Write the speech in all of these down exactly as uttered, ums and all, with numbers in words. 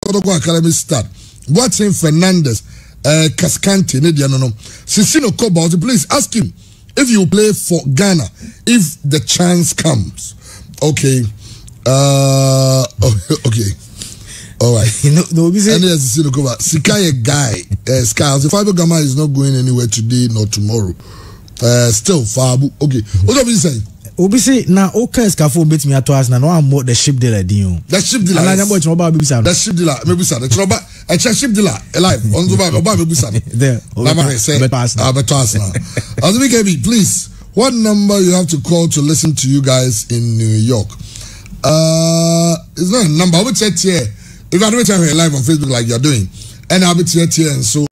Kotoko Academy start. Watson Fernandez, uh, Cascante, Nedianono. Sissino Cobalt, please ask him if you play for Ghana, if the chance comes. Okay. Uh, okay. All right. No, no, we say. And yes, Sissino Cobalt. Sikaye guy, uh, Sky. The Fabio Gama is not going anywhere today nor tomorrow. Uh, still, Fabu. Okay. What are we saying? Obi say na okay scaffold bet me ato as na no am the ship dealer din. The ship dealer. Na nyabo chimo ba bibisa. The ship dealer, maybe sir. The choba a ship dealer alive on the back oba bibisa. There. Na ma say ah beto as na. As we can be, please, what number you have to call to listen to you guys in New York? Uh it's not a number. I would say here. If I don't here live on Facebook like you're doing, and I'll be here and so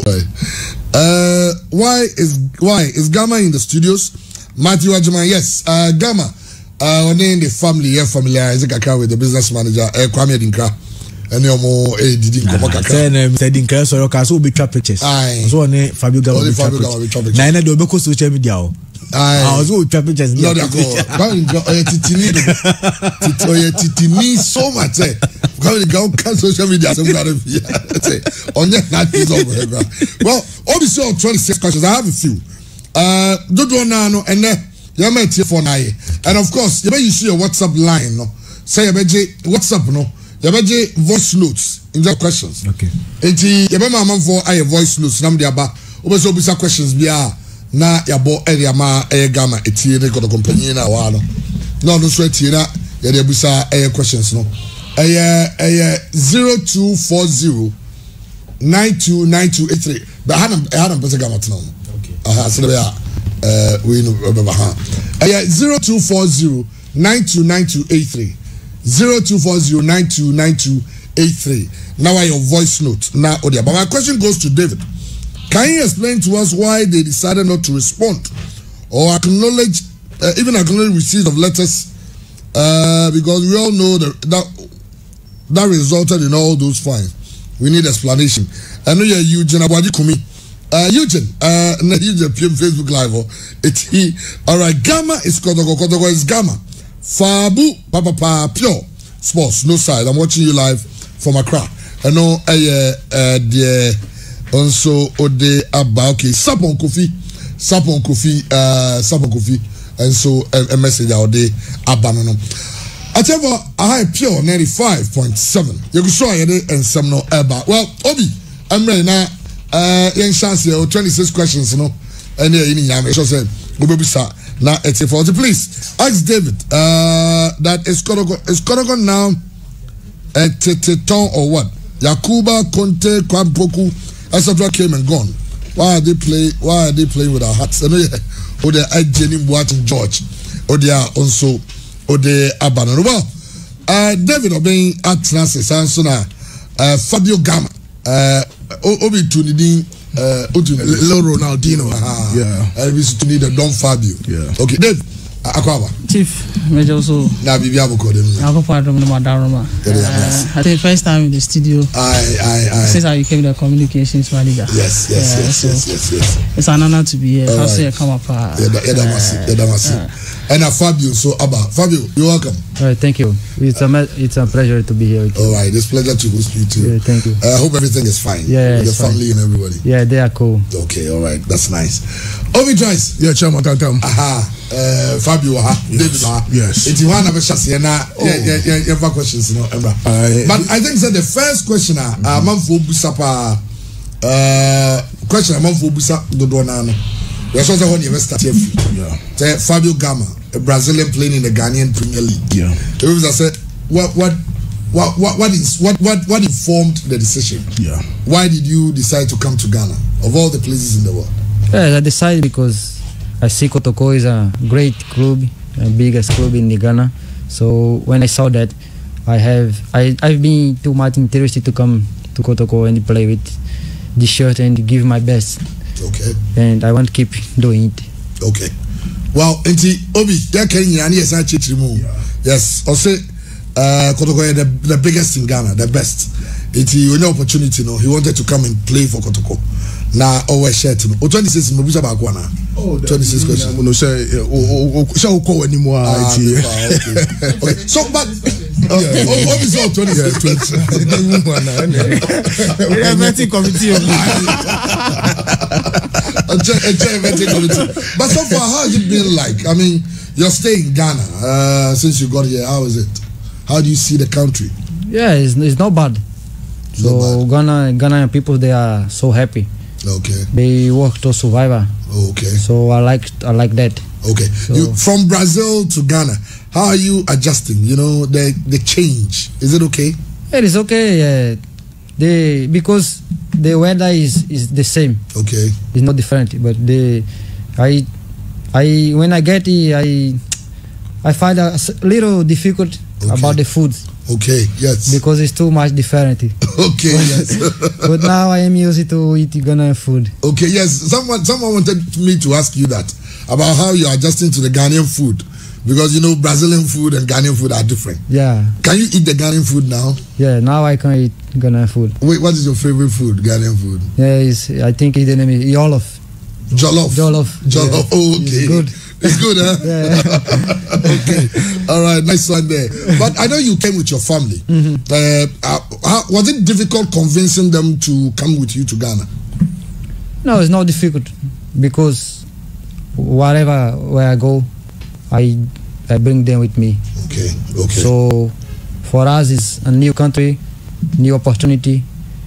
uh why is why is Gama in the studios? Matthew Ajima, yes. Uh, Gama, uh, on in the family, yeah, familiar. Isaac Aka with the business manager, eh, Kwame Dinkra, and no more, eh, didn't come back. Say, Mister Dinkra, so you can so be trap pictures. Aye. So on Fabio Gama be trap pictures. Nine do because social media. Aye. I was with trap pictures. No, that's all. Kwame Dinkra, oh yeah, titini, tito, yeah, titini, so much. Eh, Kwame Dinkra can social media. Some kind of yeah. Say, on that night is over. Well, obviously, on twenty-six questions, I have a few. Uh, do do na no and then you may take for nine, and of course you may use your WhatsApp line no. Say you may WhatsApp no. You may voice notes in the questions. Okay. And you may man for a voice notes. Nam diaba. Obe so bisa questions biya na yabo area ma e Gama eti ne ko company na wa no. No no so eti na ya de bisa e questions no. Eh eh zero two four zero nine two nine two eight three. But hadam hadam pese Gama tno. Uh, so uh, we know uh, yeah, zero two four zero nine two nine two eight three zero two four zero nine two nine two eight three. Now I your voice note now audio. But my question goes to David. Can you explain to us why they decided not to respond or acknowledge uh, even acknowledge receipt of letters? Uh, because we all know that that that resulted in all those fines. We need explanation. I know you're Eugene Abwadi Kumi. Uh, Eugene, uh, Eugene P M Facebook Live. Oh, it's he. All right, Gama is Kotoko. Kotoko is Gama. Fabu, Papa, Papa, Pure Sports. No side. I'm watching you live from Accra. I know. Uh, uh, the also Ode Abba. Okay, Sapon Kofi, Sapon Kofi, uh, Sapon Kofi, and so a, a message out there. Abba no. I tell you, I have Pure ninety-five point seven. You can show it and some no Abba. Well, Obi, I'm ready now. Uh, young chance here, twenty-six questions, you know, and yeah, you know, I said, now it's a forty. Please ask David. Uh, that is Kotoko is Kotoko now at Teton or what? Yakuba, Conte, Kwampoku, et cetera came and gone. Why are they play? Why are they playing with our hearts? I know, or they are Jenny Boateng George, or they are also, or they are Banana. Well, uh, David obeying at Francis Ansona, uh, Fabio Gama. Uh, Obi Tunidin, uh, Lil Ronaldinho, yeah, and we used to need a Don Fabio, yeah. Okay, Dave, Aquaba, Chief, Major also. Now, we have a code. I'll go to Madaroma. I think first time in the studio. I, I, I. Since I became the communications manager. Yes, yes, yeah, yes, so yes, yes, yes. It's an honor to be here. I'll right. say come up. Uh, yeah, that, yeah, that was it. Yeah, that was it. And uh, Fabio, so Abba, Fabio, you're welcome. All right, thank you. It's a it's a pleasure to be here with you. All right, it's a pleasure to host you too. Yeah, thank you. I uh, hope everything is fine. Yeah, with your family fine. And everybody. Yeah, they are cool. Okay, all right, that's nice. Obi Joyce. Yeah, Chairman Tantam. Aha, uh, Fabio, aha, yes. David, aha. Yes. It's one of the chassis, and yeah, yeah, yeah, yeah, yeah, questions, you know, Emma. Uh, but I think that the first question, ah, uh, man for Busapa, uh, question, man for Busa, the Donano. We are supposed to hold the start here. Yeah. Fabio Gama, a Brazilian playing in the Ghanaian Premier League. Yeah. I said, what, what, what, what, what is, what, what, what informed the decision? Yeah. Why did you decide to come to Ghana of all the places in the world? Yeah, I decided because I see Kotoko is a great club, the biggest club in the Ghana. So when I saw that, I have, I, I've been too much interested to come to Kotoko and play with this shirt and give my best. Okay. And I want to keep doing it. Okay. Well, Enti Obi, that can you yes, I cheat remove. Yes, I'll say uh Kotoko the, the biggest in Ghana, the best. Enti when the opportunity, no, he wanted to come and play for Kotoko. Now always shirt no. O twenty-six mo bisa ba kwa na. Oh, twenty-six questions. No say o o o say o call anymore. Okay. Okay. So but Oh, what is all twenty-six? Vetting committee. Vetting committee. But so far, how has it been like? I mean, you're staying in Ghana uh, since you got here. How is it? How do you see the country? Yeah, it's, it's not bad. So not bad. Ghana, Ghanaian people, they are so happy. Okay. They work to survive. Okay. So I like I like that. Okay. So, you from Brazil to Ghana, how are you adjusting? You know the the change. Is it okay? It is okay. Yeah. They because the weather is is the same. Okay. It's not different, but the I I when I get here, I I find a little difficult okay. about the food. Okay, yes. Because it's too much different. Okay, yes. But now I am used to eat Ghanaian food. Okay, yes. Someone someone wanted me to ask you that about how you are adjusting to the Ghanaian food. Because you know Brazilian food and Ghanaian food are different. Yeah. Can you eat the Ghanaian food now? Yeah, now I can eat Ghanaian food. Wait, what is your favorite food, Ghanaian food? Yeah, it's, I think the name is Jollof. Jollof. Jollof. Jollof. Yeah. Oh, okay. It's good. It's good, huh? Yeah. Okay. All right. Nice one there. But I know you came with your family. Mm-hmm. Uh, uh, how, was it difficult convincing them to come with you to Ghana? No, it's not difficult because wherever where I go, I I bring them with me. Okay. Okay. So for us, it's a new country, new opportunity,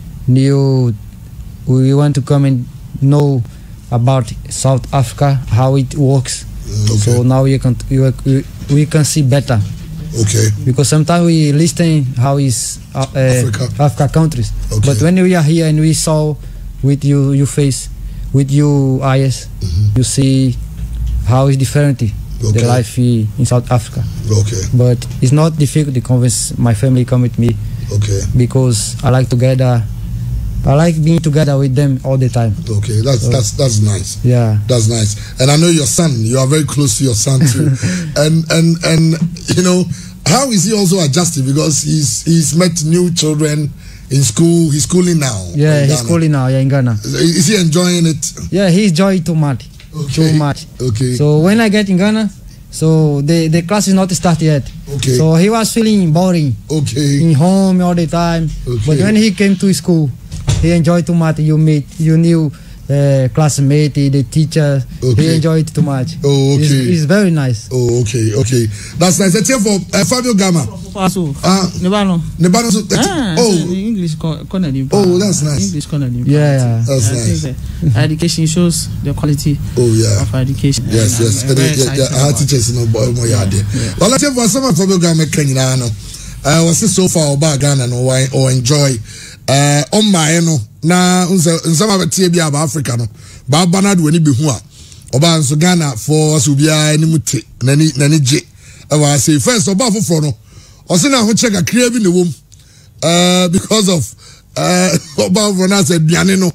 new. We want to come and know about South Africa, how it works. Okay. So now we can we, we can see better. Okay. Because sometimes we listen how is uh, Africa. Africa countries. Okay. But when we are here and we saw with you your face, with your eyes, mm-hmm. you see how is different okay. the life in South Africa. Okay. But it's not difficult to convince my family come with me. Okay. Because I like together. I like being together with them all the time. Okay, that's so, that's that's nice. Yeah, that's nice. And I know your son. You are very close to your son too. and and and you know, how is he also adjusting because he's he's met new children in school. He's schooling now. Yeah, he's schooling now. Yeah, in Ghana. Is he enjoying it? Yeah, he's enjoying too much. Okay. Too much. Okay. So when I get in Ghana, so the the class is not started yet. Okay. So he was feeling boring. Okay. In home all the time. Okay. But when he came to school, he enjoyed too much. You meet, you knew uh, classmate, the teacher. Okay. He enjoyed too much. Oh, okay. It's, it's very nice. Oh, okay, okay. That's nice. Let's hear for uh, Fabio Gama. Uh, Nebano. Nebano. Ah, oh, English corner. Oh, that's nice. English corner. Yeah, yeah. That's I nice. think that education shows the quality. Oh, yeah. Of education. Yes, and yes. I'm, I'm yeah, yeah, yeah. I teachers no boy more yard. Well, let's hear for some of Fabio Gama. Kenya no. Uh, was it so far about Ghana no why or enjoy? Uh, on my no na unsa unsa ma betie bia ba Africa no ba banad wani bi hu a oba nso Ghana for so bia ni muti na ni na ni je e wa say first oba foforo no o se na ho check akria bi ne wom uh because of uh oba for na say aduane no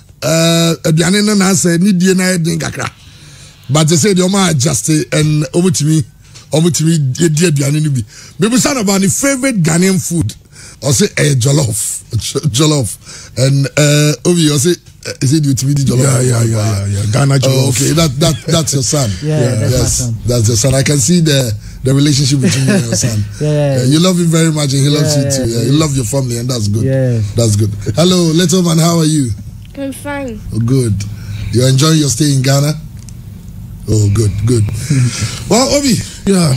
uh aduane no na say ni die na edin kakra but they say the oma adjust and omutimi omutimi die aduane no bi me bi say about the favorite Ghanaian food or say a uh, jollof, jollof, and uh, Obi, or say, uh, is it with me jollof? Yeah, yeah, yeah, yeah, yeah. Ghana jollof. Oh, okay, that that that's your son. yeah, yeah, that's yes, my son. That's your son. I can see the the relationship between you and your son. yeah, yeah, uh, you love him very much, and he loves yeah, you too. yeah, Yeah, yeah. You love your family, and that's good. Yeah, that's good. Hello, little man, how are you? I'm fine. Oh, good. You enjoying your stay in Ghana? Oh, good, good. Well, Obi, yeah.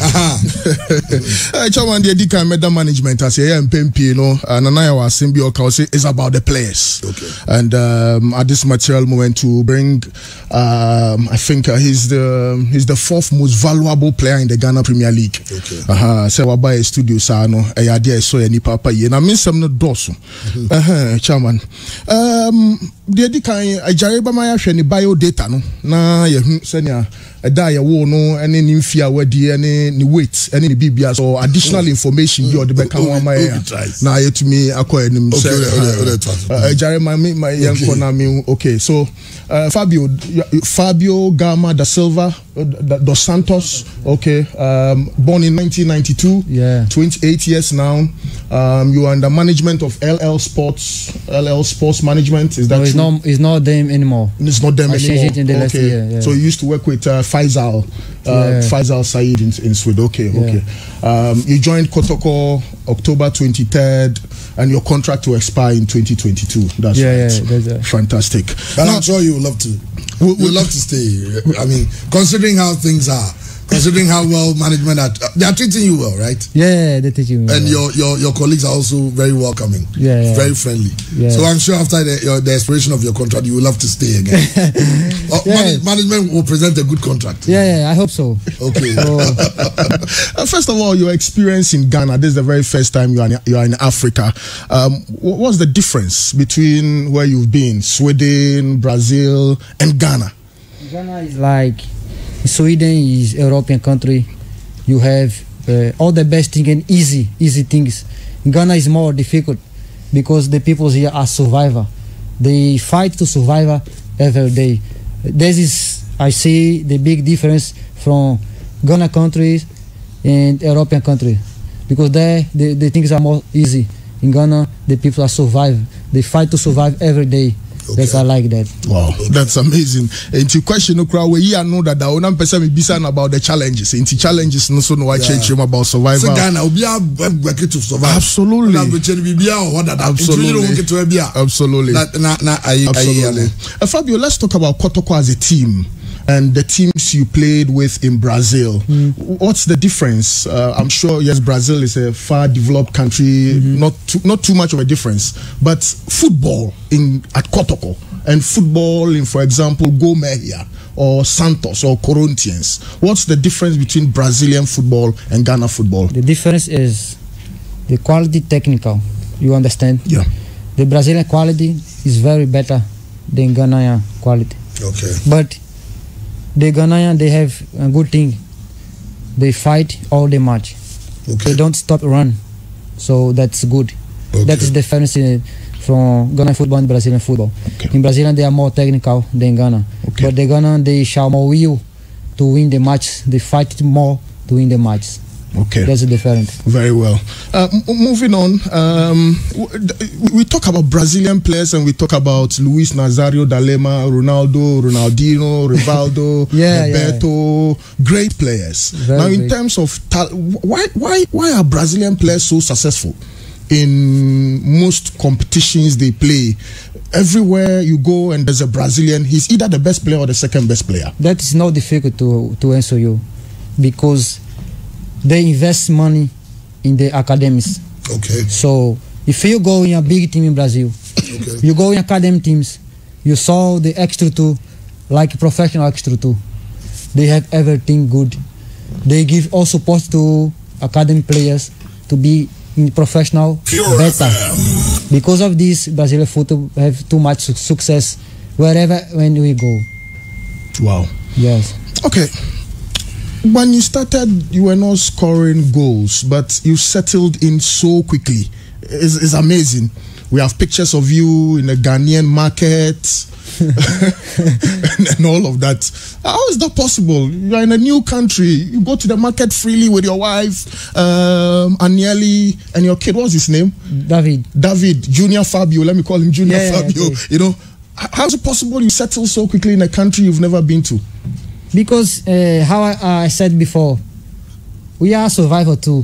I chairman the Edika Meda Management as a M P, you know, and I was symbio say is about the players. Okay. And um, at this material moment to bring, um, I think uh, he's the he's the fourth most valuable player in the Ghana Premier League. Okay. Uh-huh. So we buy a studio sano. I idea so any papa ye. Na miss some no dosu. Uh-huh. Chairman. Um, the Edika I jariba maya sheni bio data no. Na ye senya. A die wo no any nimfia wedi any ni weight any ni bibia so additional oh. information you the back one my na ye to me akọ enim say uh Jeremy my my yanko na me okay so uh, Fabio Fabio Gama da Silva uh, Dos Santos. Okay, um, born in nineteen ninety-two. Yeah. twenty-eight years now. Um, you are in the management of L L Sports. L L Sports Management. Is that No, it's true? not. It's not them anymore. It's not them I anymore. changed it in the last okay. year, yeah. So you used to work with uh, Faisal, uh, Yeah. Faisal Said in, in Sweden. Okay, Yeah. okay. Um, you joined Kotoko October twenty-third, and your contract will expire in twenty twenty-two. That's Yeah, right. yeah, that's right. Fantastic. But I'm sure you would love to. We- You would love to stay. I mean, considering how things are, considering how well management are, they are treating you well, right? Yeah, they teach you. And your, your your colleagues are also very welcoming, Yeah, yeah. very friendly. Yeah. So I'm sure after the, your, the expiration of your contract, you will love to stay again. uh, Yeah. manage, management will present a good contract. Yeah, yeah, I hope so. Okay. So, Uh, first of all, your experience in Ghana. This is the very first time you are in, you are in Africa. Um, wh- what's the difference between where you've been, Sweden, Brazil, and Ghana? Ghana is like Sweden is European country. You have uh, all the best thing and easy, easy things. Ghana is more difficult because the people here are survivor. They fight to survive every day. This is I see the big difference from Ghana countries and European countries because there the, the things are more easy. In Ghana, the people are survive. They fight to survive every day. Okay. That's I like that. Wow, that's amazing. And to question, we here know that the one person be saying about the challenges. Into challenges, no so no I change him about survival. So Ghana will be a work to survive. Absolutely. Absolutely. Absolutely. Absolutely. Na, na, na, I, Absolutely. I, Uh, Fabio, let's talk about Kotoko as a team and the teams you played with in Brazil. Mm. What's the difference? Uh, I'm sure, yes, Brazil is a far developed country, Mm-hmm. not too, not too much of a difference. But football in at Kotoko and football in, for example, Gomehia or Santos or Corinthians. What's the difference between Brazilian football and Ghana football? The difference is the quality technical. You understand? Yeah. The Brazilian quality is very better than Ghanaian quality. okay. But the Ghanaian, they have a good thing. They fight all the match. Okay. They don't stop run. So that's good. Okay. That is the difference in, from Ghana football and Brazilian football. Okay. In Brazilian, they are more technical than Ghana. Okay. But the Ghana, they show more will to win the match. They fight more to win the match. Okay. That's the difference. Very well. Uh, m- moving on, um, w- d- we talk about Brazilian players and we talk about Luis Nazario da Lema, Ronaldo, Ronaldinho, Rivaldo, Yeah, Roberto, great players. Very now, in great. terms of tal- why, why, why are Brazilian players so successful in most competitions they play? Everywhere you go and there's a Brazilian, he's either the best player or the second best player. That is not difficult to, to answer you because they invest money in the academies. Okay. So if you go in a big team in Brazil, Okay. you go in academy teams, you saw the extra two, like professional extra two. They have everything good. They give all support to academy players to be in professional better. Because of this, Brazilian football have too much su- success wherever when we go. Wow. Yes. Okay. When you started, you were not scoring goals, but you settled in so quickly. It's, it's amazing. We have pictures of you in the Ghanaian market and, and all of that. How is that possible? You're in a new country. You go to the market freely with your wife, um, Anieli, and your kid. What's his name? David. David, Junior Fabio. Let me call him Junior Yeah, yeah, Fabio. okay. You know, h- how is it possible you settle so quickly in a country you've never been to? Because uh, how I, I said before, we are survivor too.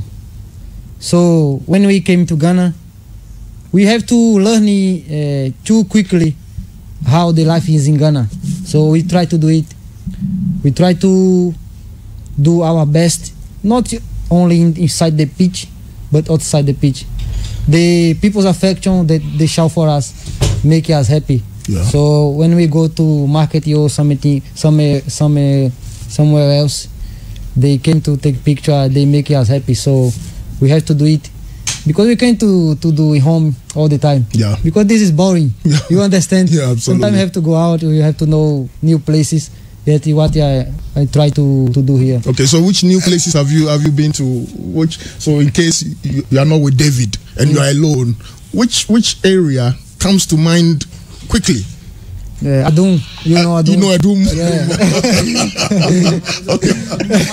So when we came to Ghana, we have to learn uh, too quickly how the life is in Ghana. So we try to do it. We try to do our best, not only in, inside the pitch, but outside the pitch. The people's affection that they show for us make us happy. Yeah. So when we go to market or something, somewhere, somewhere, somewhere else, they came to take picture. They make us happy. So we have to do it because we can't to to do it home all the time. Yeah. Because this is boring. Yeah. You understand? Yeah, absolutely. Sometimes you have to go out. You have to know new places. That's what I I try to to do here. Okay, so which new places have you have you been to? Which so in case you, you are not with David and you are alone, which which area comes to mind quickly Uh, Adum, you know Adum. You know Adum. Yeah. Okay.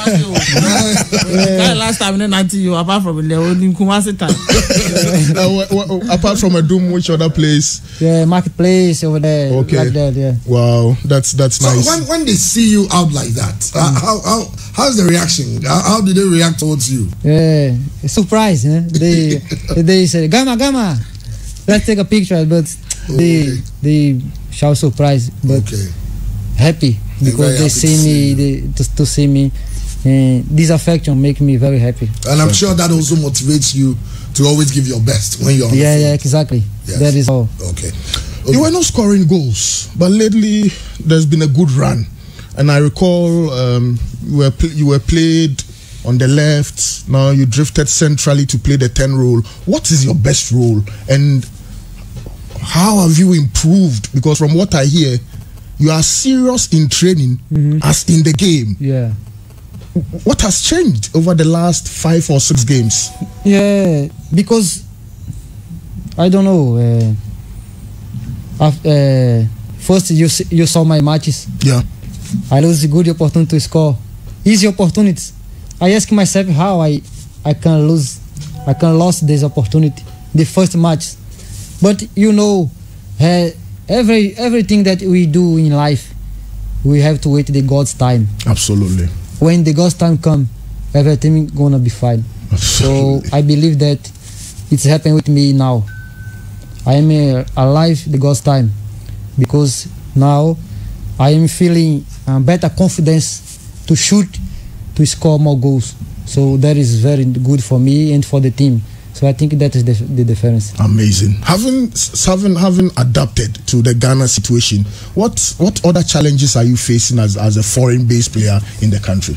Yeah. Last time, then until you apart from the only Kumasi time. Uh, w- w- apart from Adum, which other place? Yeah, marketplace over there. Okay. Like that, yeah. Wow, that's that's So nice. when, when they see you out like that, uh, how how how's the reaction? How, how do they react towards you? Yeah, surprise. Eh? They they say Gama Gama, let's take a picture, but they Okay. they shout surprise, but Okay. happy They're because very they happy see to see me you. they, to, to see me, and this affection make me very happy. And I'm sure that also motivates you to always give your best when you're on Yeah, the yeah, field. exactly. Yes. That is all. Okay. You were not scoring goals, but lately there's been a good run. And I recall um, you were pl- you were played on the left. Now you drifted centrally to play the ten role. What is your best role, and how have you improved? Because from what I hear, you are serious in training as in the game. Yeah, What has changed over the last five or six games? yeah, because I don't know. Uh, af- uh, first, you s- you saw my matches. Yeah. I lose good opportunity to score, easy opportunities. I ask myself how I I can lose, I can lose this opportunity, the first match. But you know, uh, every everything that we do in life, we have to wait the God's time. Absolutely. When the God's time come, everything gonna be fine. So I believe that it's happening with me now. I am uh, alive the God's time, because now I am feeling uh, better confidence to shoot, to score more goals. So that is very good for me and for the team. So I think that is the, the difference. Amazing. Having s- having having adapted to the Ghana situation, what what other challenges are you facing as, as a foreign-based player in the country?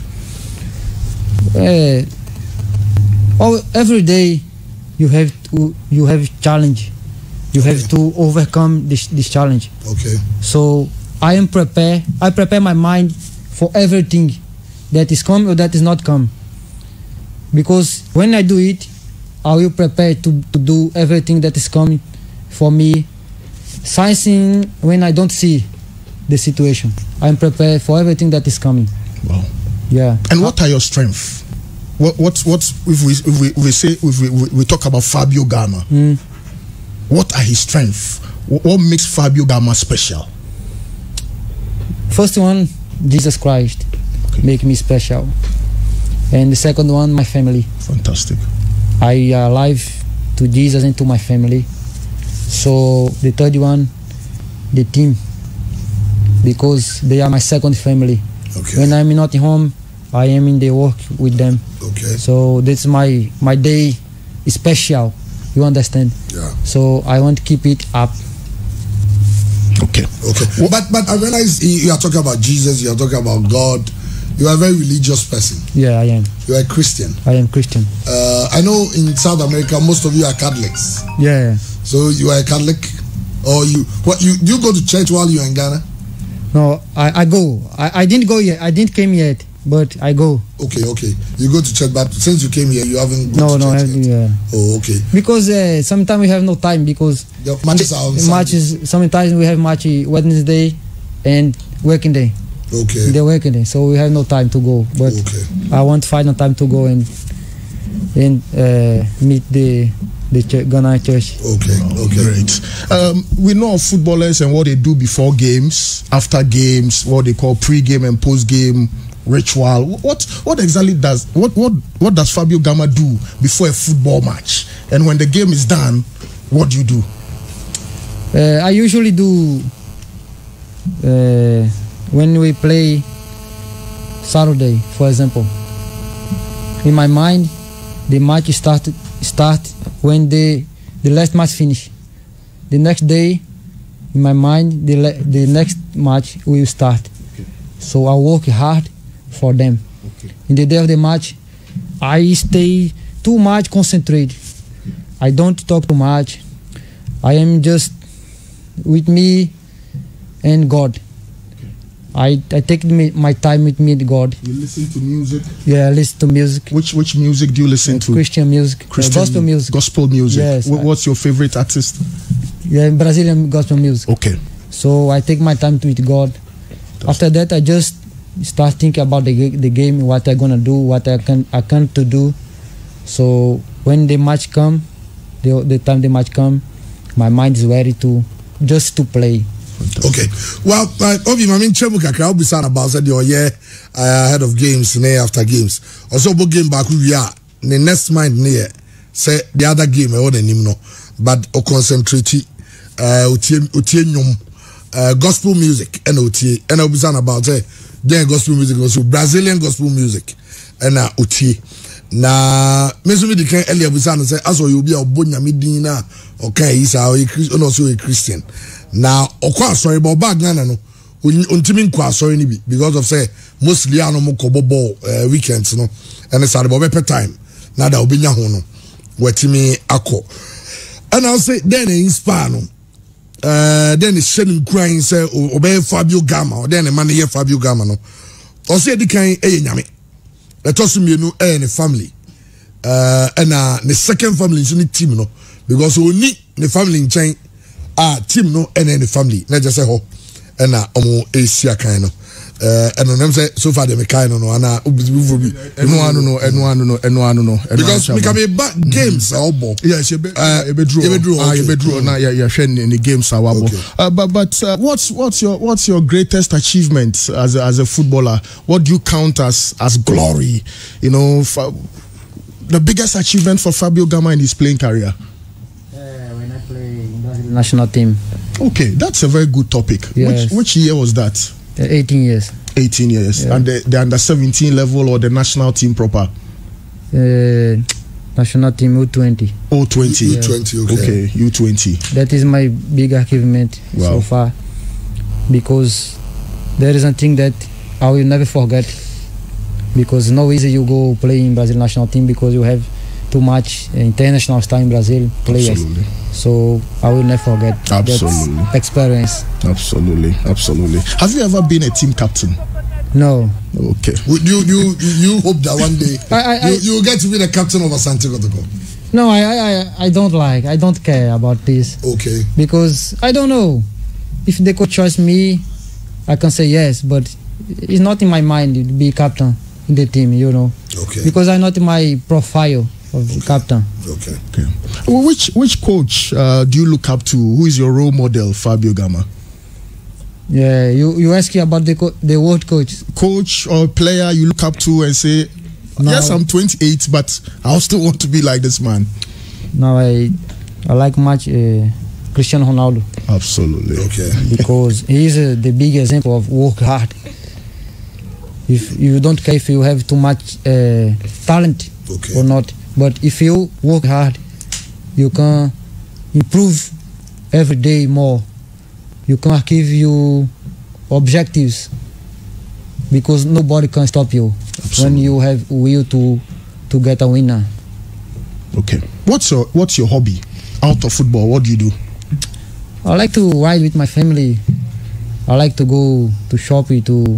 Uh, all, every day you have to you have challenge. You have Okay. to overcome this this challenge. Okay. So I am prepared. I prepare my mind for everything that is come or that is not come. Because when I do it, I will prepare to, to do everything that is coming for me. Sensing when I don't see the situation, I am prepared for everything that is coming. Wow. Yeah. And what are your strengths? What what what if we if we, we say if we, we, we talk about Fabio Gama? Mm. What are his strengths? What, what makes Fabio Gama special? First one, Jesus Christ, Okay. make me special. And the second one, my family. Fantastic. I are alive to Jesus and to my family. So the third one, the team, because they are my second family. Okay. When I'm not home, I am in the work with them. Okay. So that's my my day is special. You understand? Yeah. So I want to keep it up. Okay. Okay. But but I realize you you are talking about Jesus. You are talking about God. You are a very religious person. Yeah, I am. You are a Christian. I am Christian. Uh, I know in South America most of you are Catholics. Yeah. So you are a Catholic, or you what you do you go to church while you're in Ghana? No, I, I go. I, I didn't go yet. I didn't came yet, but I go. Okay, okay. You go to church, but since you came here, you haven't No, gone to no, I, church yet. yeah. Oh, okay. Because uh, sometimes we have no time because The matches are on the Sunday. matches. Sometimes we have match Wednesday and working day. Okay. The working day, so we have no time to go. But Okay. I want to find a time to go and and uh, meet the the ch- Ghana church. Okay. Okay. Great. Um, we know of footballers and what they do before games, after games, what they call pre-game and post-game ritual. What what exactly does what what what does Fabio Gama do before a football match? And when the game is done, what do you do? Uh, I usually do uh, when we play Saturday, for example. In my mind, the match start start when the the last match finish. The next day, in my mind, the le- the next match will start. Okay. So I work hard for them. Okay. In the day of the match, I stay too much concentrated. I don't talk too much. I am just with me and God. I, I take me, my time with me and God. You listen to music. Yeah, I listen to music, Which which music do you listen to? Christian music, uh, Christian gospel music. Gospel music. Yes. Wh- What's your favorite artist? Yeah, Brazilian gospel music. Okay. So I take my time with God. After that, I just start thinking about the the game, what I gonna do, what I can I can to do. So when the match come, the the time the match come, my mind is ready to just to play. Okay. Well, Obi, I mean, Chemu kakra obi sana about said your year ahead of games, nay after games. Also, bo game back we are the next mind near say the other game I want him no, but o concentrate uh utie utie nyom uh gospel music and utie and obi sana about say then gospel music also Brazilian gospel music and uh utie na mesumi di kan earlier busa no say aso you be obonya medin na okay isa o also a Christian na okwa asori bo bag na no ontimi nkwa asori ni bi because of say mostly anu mo ko bobo weekends no and say bo be time na da obenya ho no watimi akọ and I say then inspire no uh then is shedding crying say obey Fabio Gama or then man here Fabio Gama no o say di kan eye nyame let us mienu eh ne family uh and uh the second family is ni team no because we need the family in chain ah team no and the family na just say ho and na omo Asia kind no uh and them say so far the kind no ana ubizibu bi eno anu no eno anu no eno anu no because we can be back games are all yes you be uh you be draw ah you be draw na you share in the games are all but but uh, what's what's your what's your greatest achievement as a, as a footballer? What do you count as as glory, you know, for the biggest achievement for Fabio Gama in his playing career? When I play in Brazil national team. Okay, that's a very good topic. Yes. Which which year was that? Uh, eighteen years. eighteen years. Yeah. And the, the under seventeen level or the national team proper? Uh, national team U twenty. U twenty. U twenty, okay. Okay, U twenty. That is my big achievement wow. so far, because there is a thing that I will never forget, because no easy you go play in Brazil national team because you have too much international star in Brazil players. Absolutely. So I will never forget absolutely. that experience. Absolutely, absolutely. Have you ever been a team captain? No. Okay. You you you hope that one day I, I, you you get to be the captain of Asante Kotoko? No, I, I I don't like. I don't care about this. Okay. Because I don't know if they could trust me, I can say yes, but it's not in my mind to be captain in the team, you know. Okay. Because I'm not in my profile of okay. captain. Okay. Okay. Well, which which coach uh, do you look up to? Who is your role model, Fabio Gama? Yeah, you you asking about the co the world coach. Coach or player you look up to and say, no. Yes, I'm twenty-eight, but I still want to be like this man. Now I I like much uh, Cristiano Ronaldo. Absolutely. Okay. Because he is uh, the big example of work hard. If you don't care if you have too much uh, talent okay. or not, but if you work hard, you can improve every day more. You can achieve your objectives, because nobody can stop you. Absolutely. When you have will to to get a winner. Okay. What's your what's your hobby out of football? What do you do? I like to ride with my family. I like to go to shopping to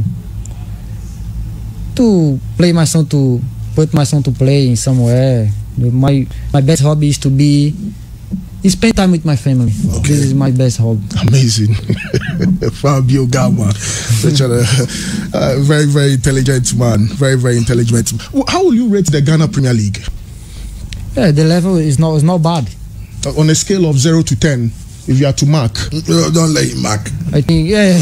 to play my son to put my son to play in somewhere. My my best hobby is to be is spend time with my family. Okay. This is my best hobby. Amazing. Fabio Gama, such a uh, very very intelligent man. Very very intelligent. How will you rate the Ghana Premier League? Yeah, the level is not is not bad. Uh, on a scale of zero to ten, if you are to mark. No, don't let him mark. I think yeah.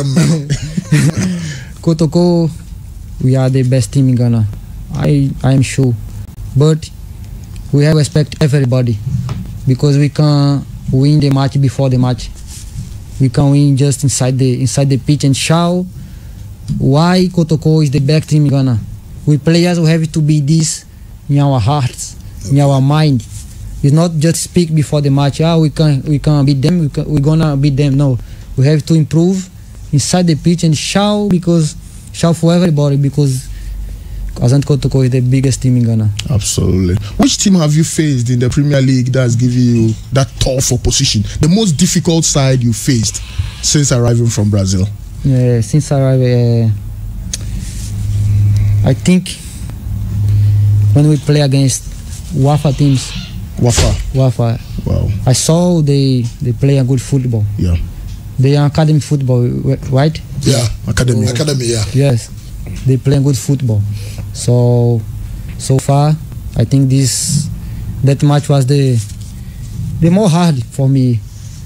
Kotoko, we are the best team in Ghana. I I am sure, but we have to respect everybody, because we can win the match before the match. We can win just inside the inside the pitch and shout why Kotoko is the best team in Ghana. We players will have to be this in our hearts, in our mind. It's not just speak before the match. Ah, we can we can beat them. We can, we're gonna beat them. No, we have to improve inside the pitch and shout because shout for everybody, because Asante Kotoko is the biggest team in Ghana. Absolutely. Which team have you faced in the Premier League that's giving you that tough opposition? The most difficult side you faced since arriving from Brazil? Yeah, since I arrived, uh, I think when we play against Wafa teams. Wafa. Wafa. Wow. I saw they they play a good football. Yeah. They are academy football, right? Yeah, Academy. So, academy. Yeah. Yes, they play good football. So, so far, I think this that match was the the more hard for me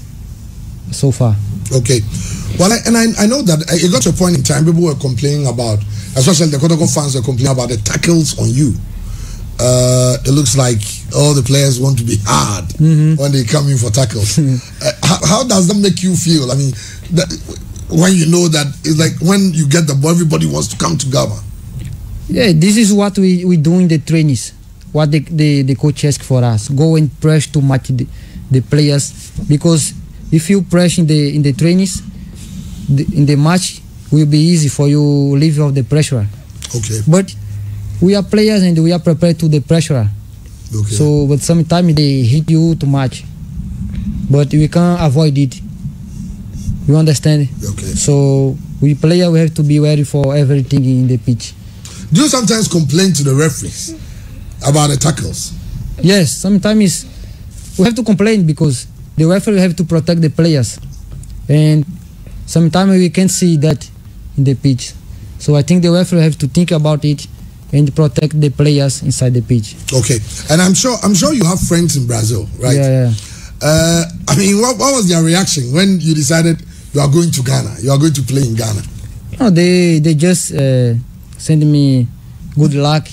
so far. Okay. Well, I, and I, I know that it got to a point in time people were complaining about, especially the Kotoko fans were complaining about the tackles on you. Uh, it looks like all the players want to be hard mm-hmm. when they come in for tackles. uh, how, how does that make you feel? I mean, that, when you know that it's like when you get the ball, everybody wants to come to Gama. Yeah, this is what we, we do in the trainings. What the, the, the coach asks for us. Go and press to match the, the players. Because if you press in the in the trainings, the, in the match, it will be easy for you to leave off the pressure. Okay. But we are players and we are prepared to the pressure. Okay. So, but sometimes they hit you too much. But we can't avoid it. You understand? Okay. So, we player we have to be ready for everything in the pitch. Do you sometimes complain to the referees about the tackles? Yes, sometimes we have to complain because the referee have to protect the players, and sometimes we can't see that in the pitch. So I think the referee have to think about it and protect the players inside the pitch. Okay, and I'm sure I'm sure you have friends in Brazil, right? Yeah, yeah. Uh, I mean, what, what was their reaction when you decided you are going to Ghana? You are going to play in Ghana? No, they they just uh, send me good luck,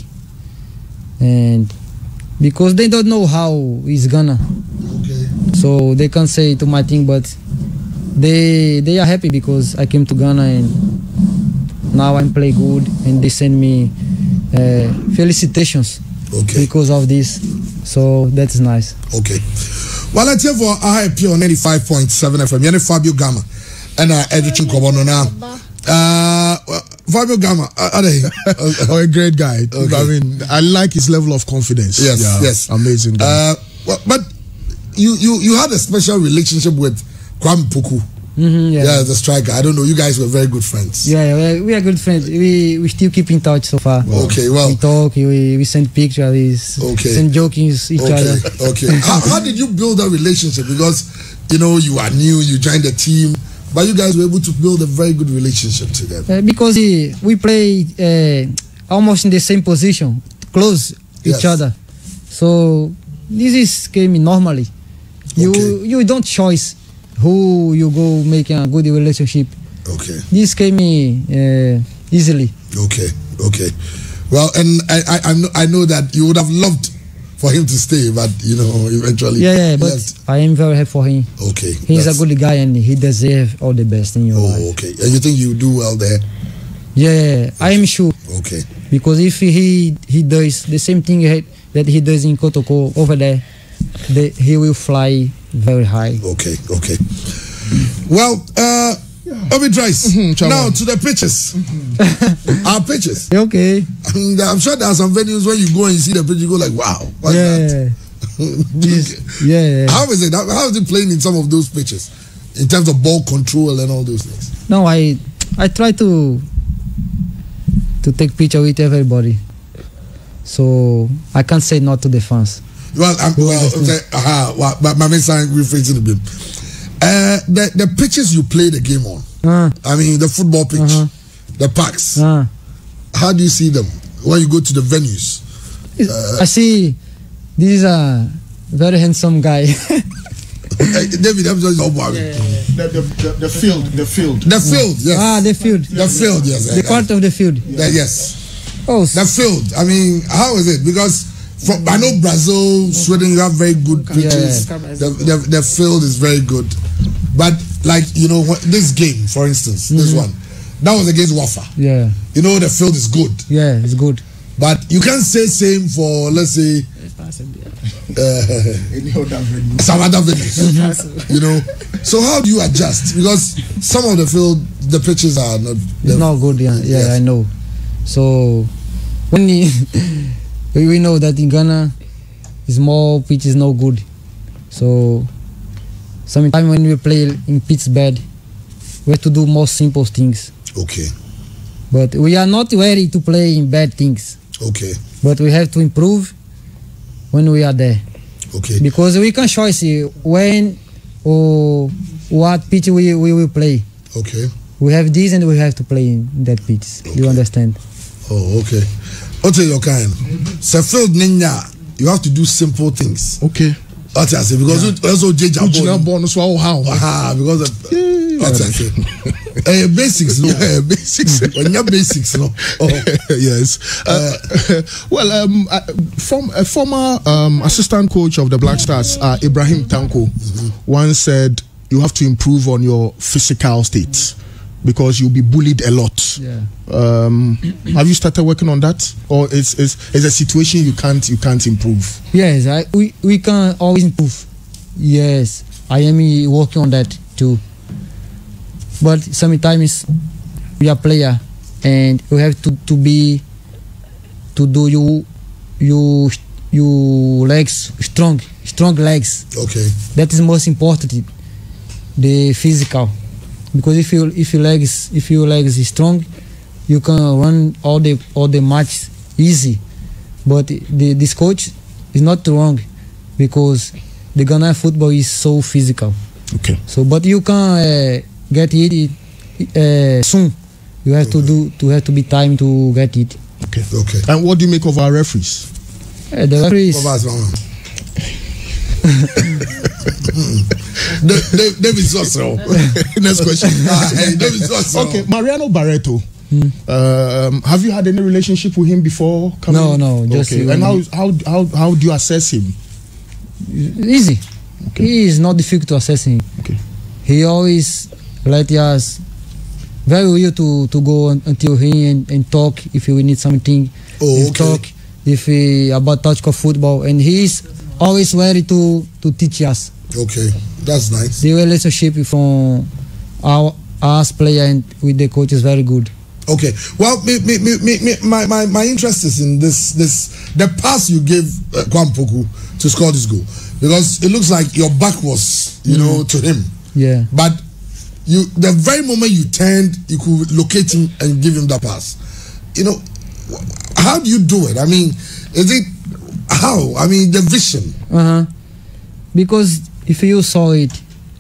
and because they don't know how it's Ghana, okay. so they can't say to my thing, but they they are happy because I came to Ghana and now I'm play good, and they send me uh, felicitations okay. because of this. So that's nice. Okay. Well, let's hear for I P on ninety-five point seven F M. You're Fabio Gama and uh, Edwin Kobono now. Uh, Fabio Gama, are they? Oh, a great guy. Okay. I mean, I like his level of confidence. Yes, yeah, yes, amazing guy. Uh, well, but you, you, you had a special relationship with Kwame Puku. Mm-hmm, yeah. yeah, the striker. I don't know. You guys were very good friends. Yeah, we are, we are good friends. We we still keep in touch so far. Wow. Okay, well, we talk. We we send pictures. We okay. send jokes each okay. other. Okay. how, how did you build that relationship? Because you know you are new, you joined the team, but you guys were able to build a very good relationship together. Uh, because uh, we play uh, almost in the same position, close Yes. each other. So this is came normally. You Okay. you don't choose who you go make a good relationship. Okay. This came uh, easily. Okay. Okay. Well, and I, I I know I know that you would have loved for him to stay, but you know eventually. Yeah, yeah, he but left. I am very happy for him. Okay. He's a that's- good guy and he deserves all the best in your Oh, life. okay. And you think you do well there? Yeah, I am sure. Okay. Because if he he does the same thing he- that he does in Kotoko over there, the, he will fly very high. Okay. Okay. Well, uh, Obi Trice. Mhm, Now to the pitches. Our pitches. Okay. I mean, I'm sure there are some venues where you go and you see the pitch, you go like, wow, what's that? Yeah. This- yeah. How is it? How, how is it playing in some of those pitches, in terms of ball control and all those things? No, I I try to to take picture with everybody, so I can't say no to the fans. Well, I'm, well, okay, uh, well, but my main sign rephrasing a bit. Uh, the the pitches you play the game on. Uh, I mean, the football pitch, Uh-huh. the parks. uh. How do you see them when you go to the venues? I see this is a very handsome guy. Uh, David, I'm just oh, boy. the, the, the, the field, the field. The field, yes. Ah, the field. the field, yes. The uh, part of the field. uh, yes. Oh, The field. I mean, how is it? Because from, I know Brazil, Sweden, you have very good pitches. Yeah. The, the, the field is very good. But, like, you know, what- this game, for instance, this one, that was against Wafa. yeah, You know, the field is good. yeah, it's good. But you can't say same for, let's say, uh, Any other venue. some other venues. You know? So how do you adjust? Because some of the field, the pitches are not... It's not good. Yeah, yeah, Yes. I know. So when he, we we know that in Ghana, small pitch is no good. So sometimes when we play in pitch bad, we have to do more simple things. Okay. But we are not ready to play in bad things. Okay. But we have to improve when we are there. Okay. Because we can choose when or what pitch we, we will play. Okay. We have this and we have to play in that pitch. Okay. You understand? Oh, okay. Okay, your kind. So field ninja, you have to do simple things. Okay. That's I say because yeah. also J J born so how ah because of, yeah. That's I say. Uh, basics no yeah, basics when you basics no oh. Yes uh, uh, well um uh, from a former um assistant coach of the Black Stars uh, Ibrahim Tanko mm-hmm. once said you have to improve on your physical state because you'll be bullied a lot. Yeah. Um, have you started working on that, or is is is a situation you can't you can't improve? Yes, I, we we can always improve. Yes, I am working on that too. But sometimes we are player, and we have to, to be to do you you you legs strong strong legs. Okay. That is most important. The physical, because if you if your legs if your legs is strong, you can run all the all the match easy. But the this coach is not wrong, because the Ghana football is so physical. Okay. So, but you can uh, get it uh, soon. You have okay. to do to have to be time to get it. Okay. Okay. And what do you make of our referees? Uh, the referees. David Soso. Next question. David Soso. Okay, Mariano Barreto. Hmm. Um, have you had any relationship with him before coming? No, no. Just okay. And how how how how do you assess him? Easy. Okay. He is not difficult to assess him. Okay. He always let us very well to to go until him and, and talk if we need something. Oh, okay. Talk if we about tactical football, and he is always ready to to teach us. Okay, that's nice. The relationship from our us player and with the coach is very good. Okay, well, me, me, me, me, my, my, my interest is in this this the pass you gave uh, Kwampoku to score this goal, because it looks like your back was, you mm. know, to him. Yeah. But you, the very moment you turned, you could locate him and give him that pass. You know, how do you do it? I mean, is it how? I mean, the vision. Uh huh. Because if you saw it,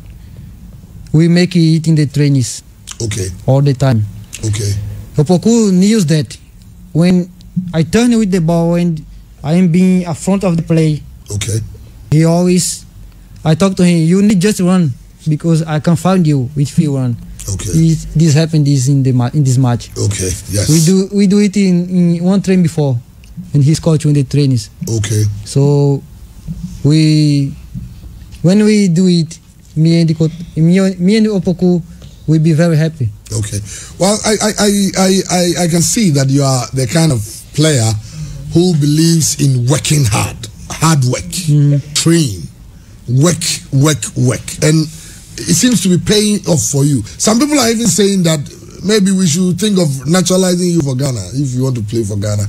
we make it in the trainings. Okay. All the time. Okay. Opoku knew that when I turn with the ball and I am being in front of the play. Okay. He always, I talk to him. You need just run, because I can find you with few run. Okay. This, this happened this in the in this match. Okay. Yes. We do we do it in, in one train before, and he's coach in the trainings. Okay. So we when we do it, me and the coach, me, me and Opoku will be very happy. Okay. Well, I, I, I, I, I can see that you are the kind of player who believes in working hard, hard work, mm-hmm. train, work, work, work. And it seems to be paying off for you. Some people are even saying that maybe we should think of naturalizing you for Ghana if you want to play for Ghana.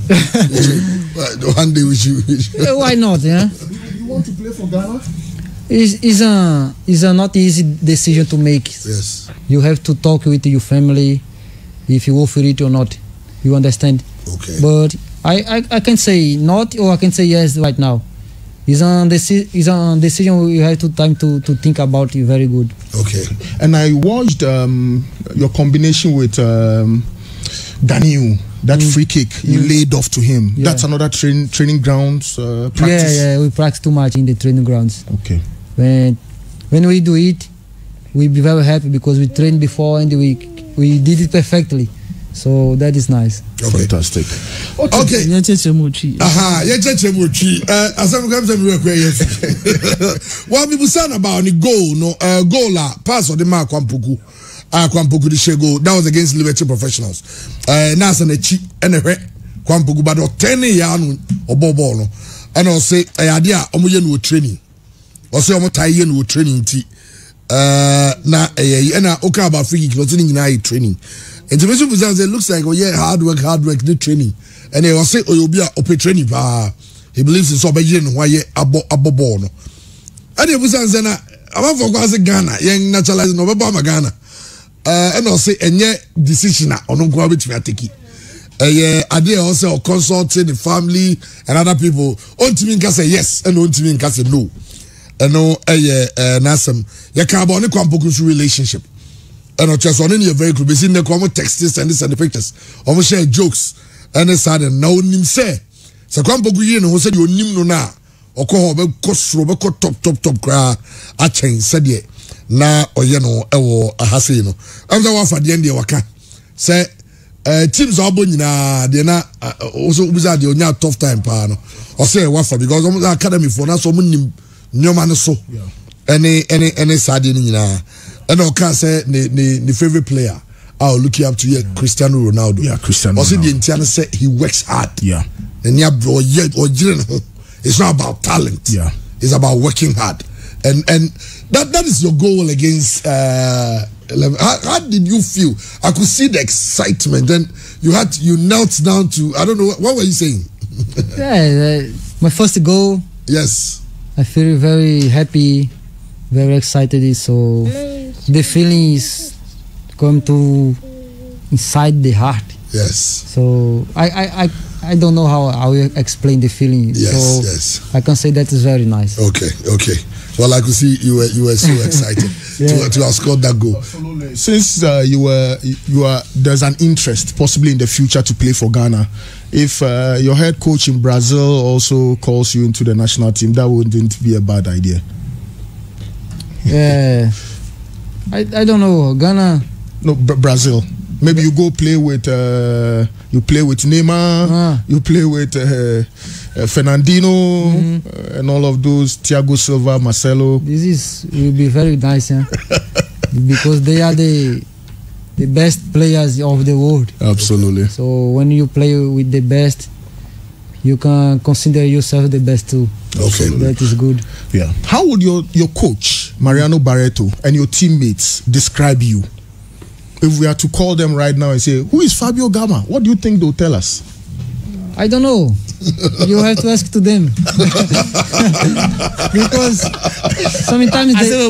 One day we should. We should. Yeah, why not? Yeah. You want to play for Ghana? It's, it's a it's a not easy decision to make. Yes. You have to talk with your family if you offer it or not. You understand? Okay. But I, I, I can say not, or I can say yes right now. It's a deci- it's a decision you have to time to, to think about it very good. Okay. And I watched um, your combination with um, Daniel. That mm. free kick you mm. laid off to him. Yeah. That's another train, training grounds uh, practice. Yeah, yeah, we practice too much in the training grounds. Okay. When when we do it, we be very happy because we trained before and we we did it perfectly. So that is nice. Okay. Fantastic. Okay. Okay. Aha, yeah, cheche mochi. Uh, asam kam se mi kwe yes. What people saying about the goal? No, uh, goal la pass or the mark Kwampoku. Ah, Kwampoku the shego. That was against Liberty Professionals. Uh, Nasa ne chi ene hwe Kwampoku but o ten ya no obo ball no. And I say ayade a omo ye no training. O say omo tai ye no training ti. Uh, na eh na oka about free kick no tin nyina training. Intervention presents it looks like oh yeah hard work hard work the training. And they will say oh you be a open training pa. He believes in so be no why abo abo ball no. And the presents na am for kwase Ghana yen naturalize no be ba Ghana. Uh, and also any decision on go bit me take uh yeah ade also consulting the family and other people on to me can say yes and on to me can say no ɛno ɛyɛ ɛɛ n'asɛm yɛ ka about ne kwampoku nso relationship ɛno kyerɛ sɛ ɔne ne yɛ very good besi ne kɔ ɔmo text send send pictures ɔmo share jokes ɛne saa de na onim sɛ sɛ kwampoku yie ne ho sɛ deɛ onim no na ɔkɔ hɔ ɔbɛkɔ soro ɔbɛkɔ top top top koraa akyɛn sɛdeɛ na ɔyɛ no ɛwɔ ahase yi no ɛm sɛ wafa deɛ deɛ waka sɛ ɛɛ teams a ɔbɔ nyinaa deɛ na ɔso obisa deɛ onya tough time paa no ɔsɛ wafa because ɔmo academy for na so ɔmo nim nneɛma no so ɛne ɛne ɛne saa deɛ no nyinaa ɛna ɔka sɛ ne ne ne favourite player a ɔ looking up to yɛ Cristiano Ronaldo yeah Cristiano ɔsɛ deɛ ntia no sɛ he works hard yeah n'ani abɔ ɔyɛ ɔgyere ne ho it's not about talent yeah it's about working hard and and that that is your goal against uh how, how did you feel? I could see the excitement and you had you knelt down to I don't know what were you saying? Yeah, uh, my first goal. Yes. I feel very happy, very excited. So the feeling is come to inside the heart. Yes. So I I, I, I don't know how I will explain the feeling. Yes, so yes. I can say that is very nice. Okay, okay. Well, I could see you were you were so excited yeah. to to have scored that goal. Absolutely. Since uh, you were you are there's an interest possibly in the future to play for Ghana. If uh, your head coach in Brazil also calls you into the national team, that wouldn't be a bad idea. Yeah, I I don't know Ghana. No, Bra- Brazil. Maybe you go play with uh, you play with Neymar, ah. you play with uh, uh, Fernandinho mm-hmm. uh, and all of those Thiago Silva, Marcelo. This is will be very nice, yeah? Because they are the the best players of the world. Absolutely. So when you play with the best, you can consider yourself the best too. Okay, that is good. Yeah. How would your your coach Mariano Barreto and your teammates describe you? If we are to call them right now and say, who is Fabio Gama? What do you think they'll tell us? I don't know. You have to ask to them. Because sometimes they,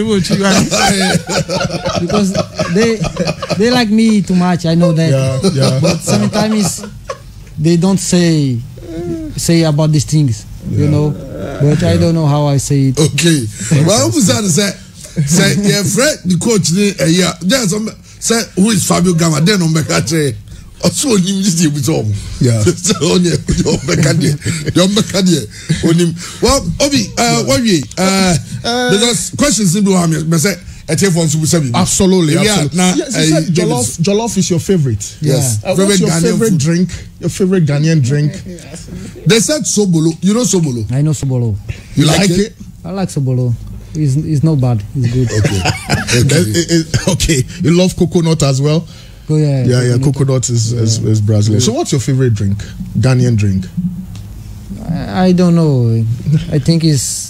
because they they like me too much. I know that. Yeah, yeah. But sometimes they don't say say about these things, yeah. you know. But yeah. I don't know how I say it. Okay. Well, who's that? Say, say, yeah, Fred, the coach, yeah, there's some. Say who is Fabio Gama? Then on Mekache. Also, on him this with him. Yeah. So on your Mekade, your Mekade on him. Well, Obi, uh, what we uh, because questions in Buham, me say a take from Subu Sebi. Absolutely, yeah. absolutely. Now, yes, uh, jollof, jollof is your favorite. Yes. Uh, what's your Ghanaian favorite food. drink? Your favorite Ghanaian drink? They said Sobolo. You know Sobolo. I know Sobolo. You, you like, like it? it? I like Sobolo. It's, it's not bad. It's good. Okay. Okay. it, it, okay. You love coconut as well? Oh, yeah. Yeah, yeah. Coconut is, yeah. is, is Brazilian. So what's your favorite drink? Ghanaian drink? I, I don't know. I think it's...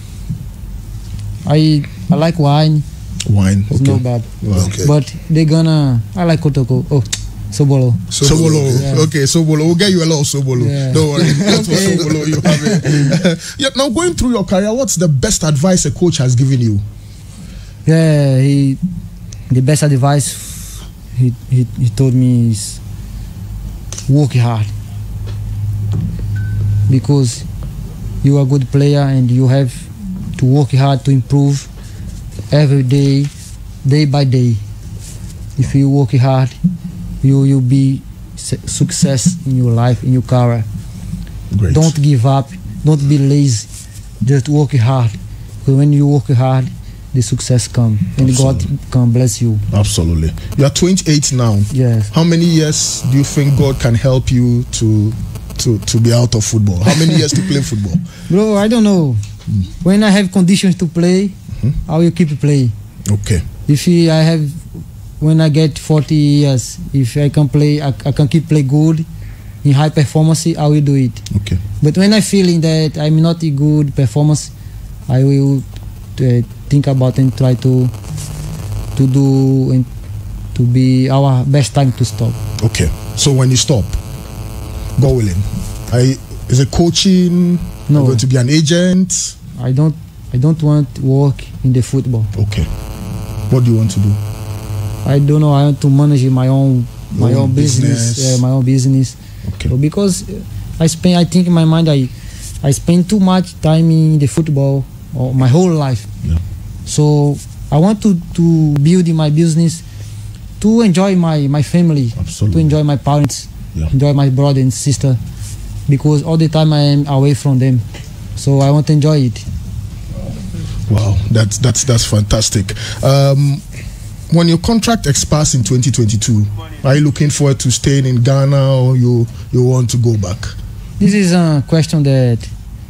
I I like wine. Wine. It's okay. not bad. Wow. Okay. But they're gonna... I like Kotoko. Oh, Sobolo. Sobolo. Sobolo. Yeah. Okay, Sobolo. We'll get you a lot of Sobolo. Yeah. Don't worry. That's what Sobolo you have it. Yeah, now, going through your career, what's the best advice a coach has given you? Yeah, he... The best advice he, he, he told me is work hard. Because you are a good player and you have to work hard to improve every day, day by day. If you work hard, you will be success in your life, in your career. Great. Don't give up, don't be lazy, just work hard. Because when you work hard, the success come and Absolutely. God can bless you. Absolutely. You are twenty-eight now. Yes. How many years do you think God can help you to to to be out of football? How many years to play football? Bro, I don't know. Mm. When I have conditions to play, mm-hmm. I will keep playing. Okay. If I have, when I get forty years, if I can play, I, I can keep play good in high performance, I will do it. Okay. But when I feeling that I'm not a good performance, I will uh, think about and try to to do and to be our best time to stop. Okay. So when you stop, God willing, I is it coaching? No. Are you going to be an agent? I don't. I don't want to work in the football. Okay. What do you want to do? I don't know. I want to manage my own my Your own business. business. Yeah, my own business. Okay. But because I spend, I think in my mind, I I spend too much time in the football or my whole life. Yeah. So I want to, to build my business to enjoy my, my family, Absolutely. to enjoy my parents, Yeah. enjoy my brother and sister, because all the time I am away from them. So I want to enjoy it. Wow, that's that's that's fantastic. Um, when your contract expires in twenty twenty-two, are you looking forward to staying in Ghana, or you you want to go back? This is a question that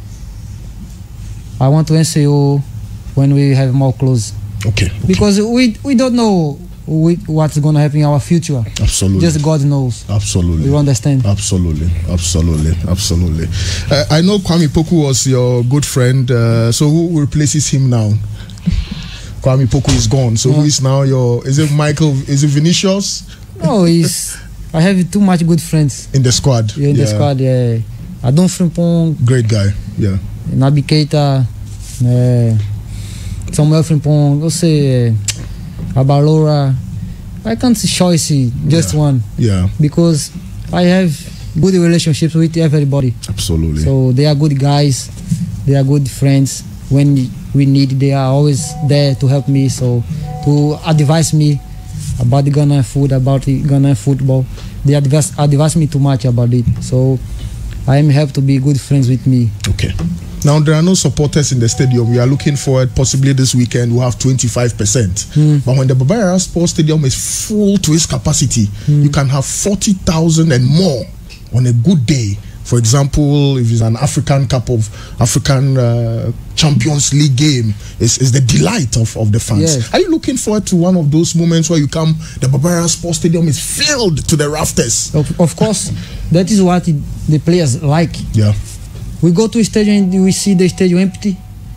I want to answer you when we have more close, Okay. okay. because we we don't know we, what's going to happen in our future. Absolutely. Just God knows. Absolutely. You understand? Absolutely, absolutely, absolutely. Uh, I know Kwame Poku was your good friend. Uh, so who replaces him now? Kwame Poku is gone. So who is now your? Is it Michael? Is it Vinicius? No, it's I have too much good friends In the squad. in the squad. Yeah, Adon Frimpong, Great guy. Yeah. Nabi Keita, eh, Samuel Frimpong, eu sei, Abalora. I can't choice just Yeah. one Yeah. because I have good relationships with everybody. Absolutely. So they are good guys, they are good friends. When we need, they are always there to help me. So to advise me about the Ghana food, about the Ghana football. They advise advise me too much about it. So I am happy to be good friends with me. Okay. Now there are no supporters in the stadium. We are looking forward. Possibly this weekend we'll have twenty-five percent. Mm. But when the Barbara Sports Stadium is full to its capacity, Mm. you can have forty thousand and more on a good day. For example, if it's an African Cup of African uh, Champions League game, it's, it's the delight of, of the fans. Yes. Are you looking forward to one of those moments where you come, the Barbara Sports Stadium is filled to the rafters? Of, of course, that is what it, the players like. Yeah. We go to a stadium and we see the stadium empty.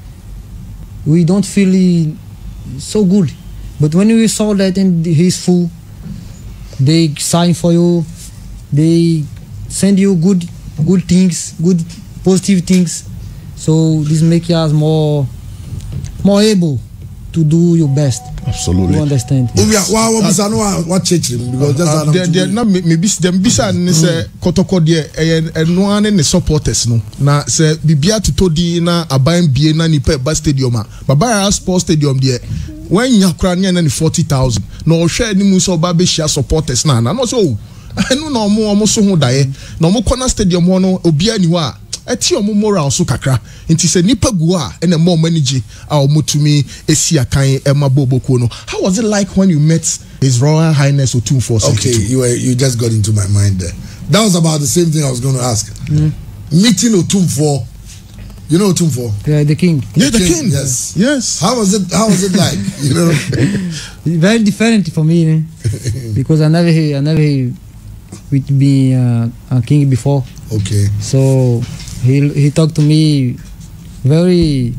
We don't feel it so good. But when we saw that and he's full, they sign for you, they send you good good things, good positive things. So this makes us more more able to do your best. Absolutely. You understand? Obi a wa wa bisa no wa church him because just Uh, there, there, na me me bis dem bisa ne se kotoko de eh eno ane ne supporters no na se bibia tutodi na aban bie na nipa ba stadium a Barbara Sports Stadium de when yakra ne na forty thousand na ohwe ni mu so ba be share supporters na na no so enu na omo omo so ho dae na omo kona stadium ho no obia ni ho a eti omo moral so kakra nti se nipa gu a ene mo manage a omo tumi esi akan ema boboko no. How was it like when you met His Royal Highness Otumfuo? Okay, you were, you just got into my mind there. That was about the same thing I was going to ask. Mm. Meeting Otumfuo. You know Otumfuo? Yeah, the king. Yeah, the king. king. Yes. Yes. How was it? How was it like? You know. It's very different for me, eh? Because I never I never with being uh, a king before. Okay. So he he talked to me very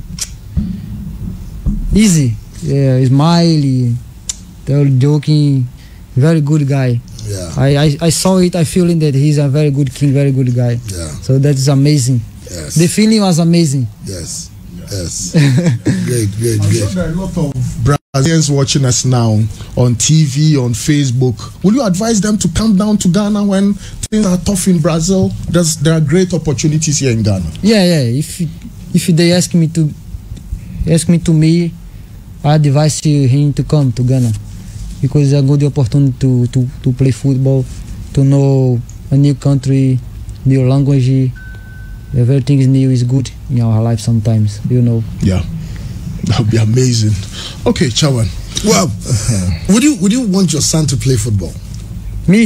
easy. Yeah, smiley, tell joking, very good guy. Yeah. I, I, I saw it, I feeling that he's a very good king, very good guy. Yeah. So that is amazing. Yes. The feeling was amazing. Yes. Yes. Great, great, I'm sure great. there are a lot of Brazilians watching us now on T V, on Facebook. Will you advise them to come down to Ghana when things are tough in Brazil? There's, there are great opportunities here in Ghana. Yeah, yeah. If if they ask me to ask me to me, I advise him to come to Ghana because it's a good opportunity to, to, to play football, to know a new country, new language. Everything is new is good in our life sometimes, you know. Yeah, that would be amazing. Okay, Chawan. Well, would you would you want your son to play football? Me?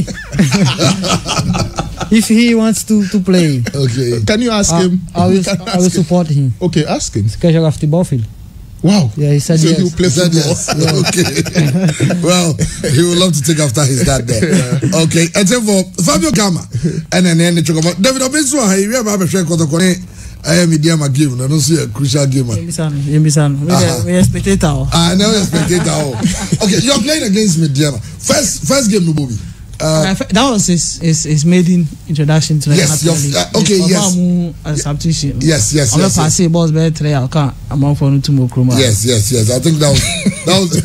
If he wants to, to play, Okay. Can you ask I, him? I will Can you I ask will him? support him. Okay, ask him. Quer jogar futebol, filho? Wow. Yeah, he said So yes. you play He said football? yes. Okay. Well, he would love to take after his dad there. Okay. And then for Fabio Gama, and then the talk about David Obenso. I remember I share Kotokone. I am media game. I don't see a crucial game. Yembisano, Yembisano. We Uh-huh. are we are spectator. I never expected that. Okay, you're playing against Mediana. First, first game, Nubobi. Uh, Uh, that was his, his his maiden introduction to the Yes, Ghana your- Premier uh, okay, League. yes. Ọba mu substitution. yes, yes, I'm yes, not yes. passing balls better today. I can't. I'm on for no tomorrow. Kroma. Yes, yes, yes. I think that was that was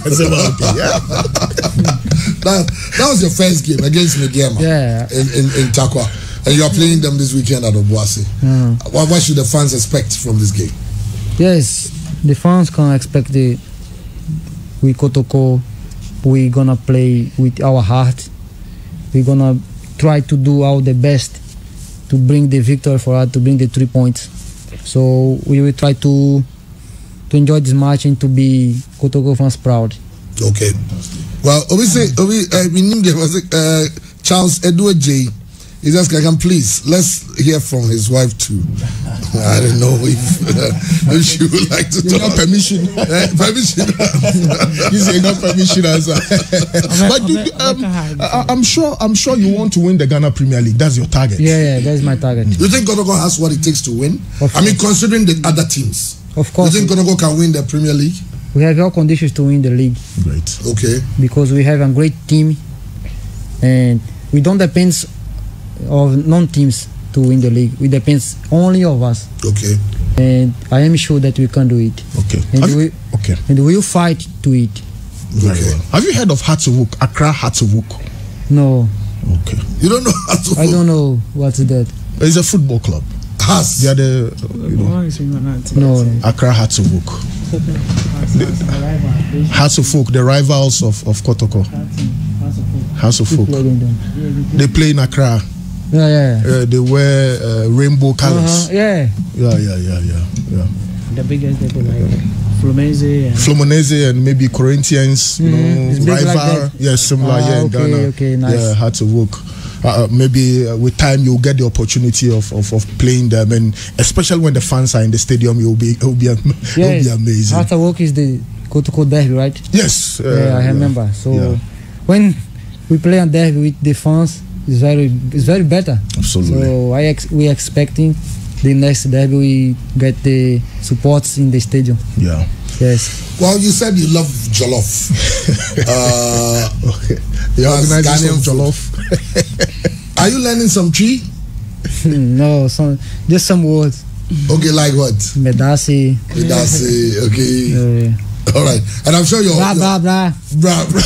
that, that was your first game against Mediana. Yeah. In in, in Takwa, and you are playing them this weekend at Obuasi. Mm. What, what should the fans expect from this game? Yes, the fans can expect the we Kotoko, we gonna play with our heart. We're gonna try to do all the best to bring the victory for us, to bring the three points. So we will try to to enjoy this match and to be Kotoko fans proud. Okay. Well, obviously, we need uh, Charles Edward J. He just like, please, let's hear from his wife too. I don't know if, uh, if she would like to you talk. Got permission. Uh, permission. You say no permission, answer. But you, um, I, I'm sure, I'm sure you want to win the Ghana Premier League. That's your target. Yeah, yeah, that's my target. You think Kotoko has what it takes to win? Of I mean, considering the other teams. Of course. You think Kotoko can win the Premier League? We have all conditions to win the league. Great. Okay. Because we have a great team, and we don't depend of non-teams to win the league. We depends only of us. Okay. And I am sure that we can do it. Okay. And Have we you, okay. and we will fight to it. Very Okay. well. Have you heard of Hatsawuk? Accra Hatsawuk. No, Okay. You don't know how to I don't know what's that. It's a football club. Has. They are the you know, No. Accra Hatsawuk. Hatsawuk, the rivals of of Kotoko. Hatsawuk. They play in Accra. Yeah, yeah. Uh, they wear uh, rainbow colors. Uh-huh, yeah. Yeah, yeah, yeah, yeah, yeah. The biggest they put like Fluminense and Fluminense and maybe Corinthians, you Mhm. It's know, big like rival. that. Yeah, similar. Ah, yeah, in okay, Ghana. okay, nice. Yeah, had to work. Uh, uh, maybe uh, with time you'll get the opportunity of, of, of playing them, and especially when the fans are in the stadium, you'll be it'll be am- Yeah. it'll be amazing. After work is the Kotoko derby, right? Yes. Uh, yeah, I remember. So yeah. when we play on derby with the fans, it's very, it's very better. Absolutely. So I ex- we expecting the next derby we get the supports in the stadium. Yeah. Yes. Well, you said you love jollof. uh, Okay. The Yes, organization Ghanaian of Jollof. are you learning some tree? No, some just some words. Okay, like what? Medasi. That's it. Okay. Uh, All right. And I'm sure you're. blah blah blah. Blah, blah.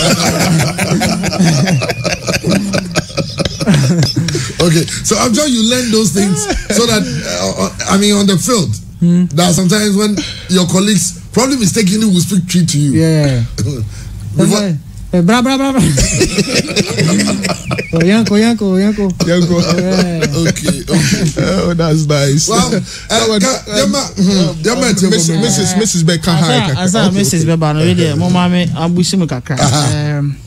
Okay, so I'm sure you learn those things so that uh, I mean on the field. Hmm. That sometimes when your colleagues probably mistakenly will speak tree to you. Yeah. Before, Okay. Eh, Blah blah blah blah. Oh, Yanko, Yanko, Yanko. Yanko. Yeah. okay, okay. Oh, that's nice. Well, uh, Someone- ka- Yama, mhm, Yama, tell me Missus more. Missus Missus Beckham. Asa asa Missus Beba no really mo mama abushi me kakra. Um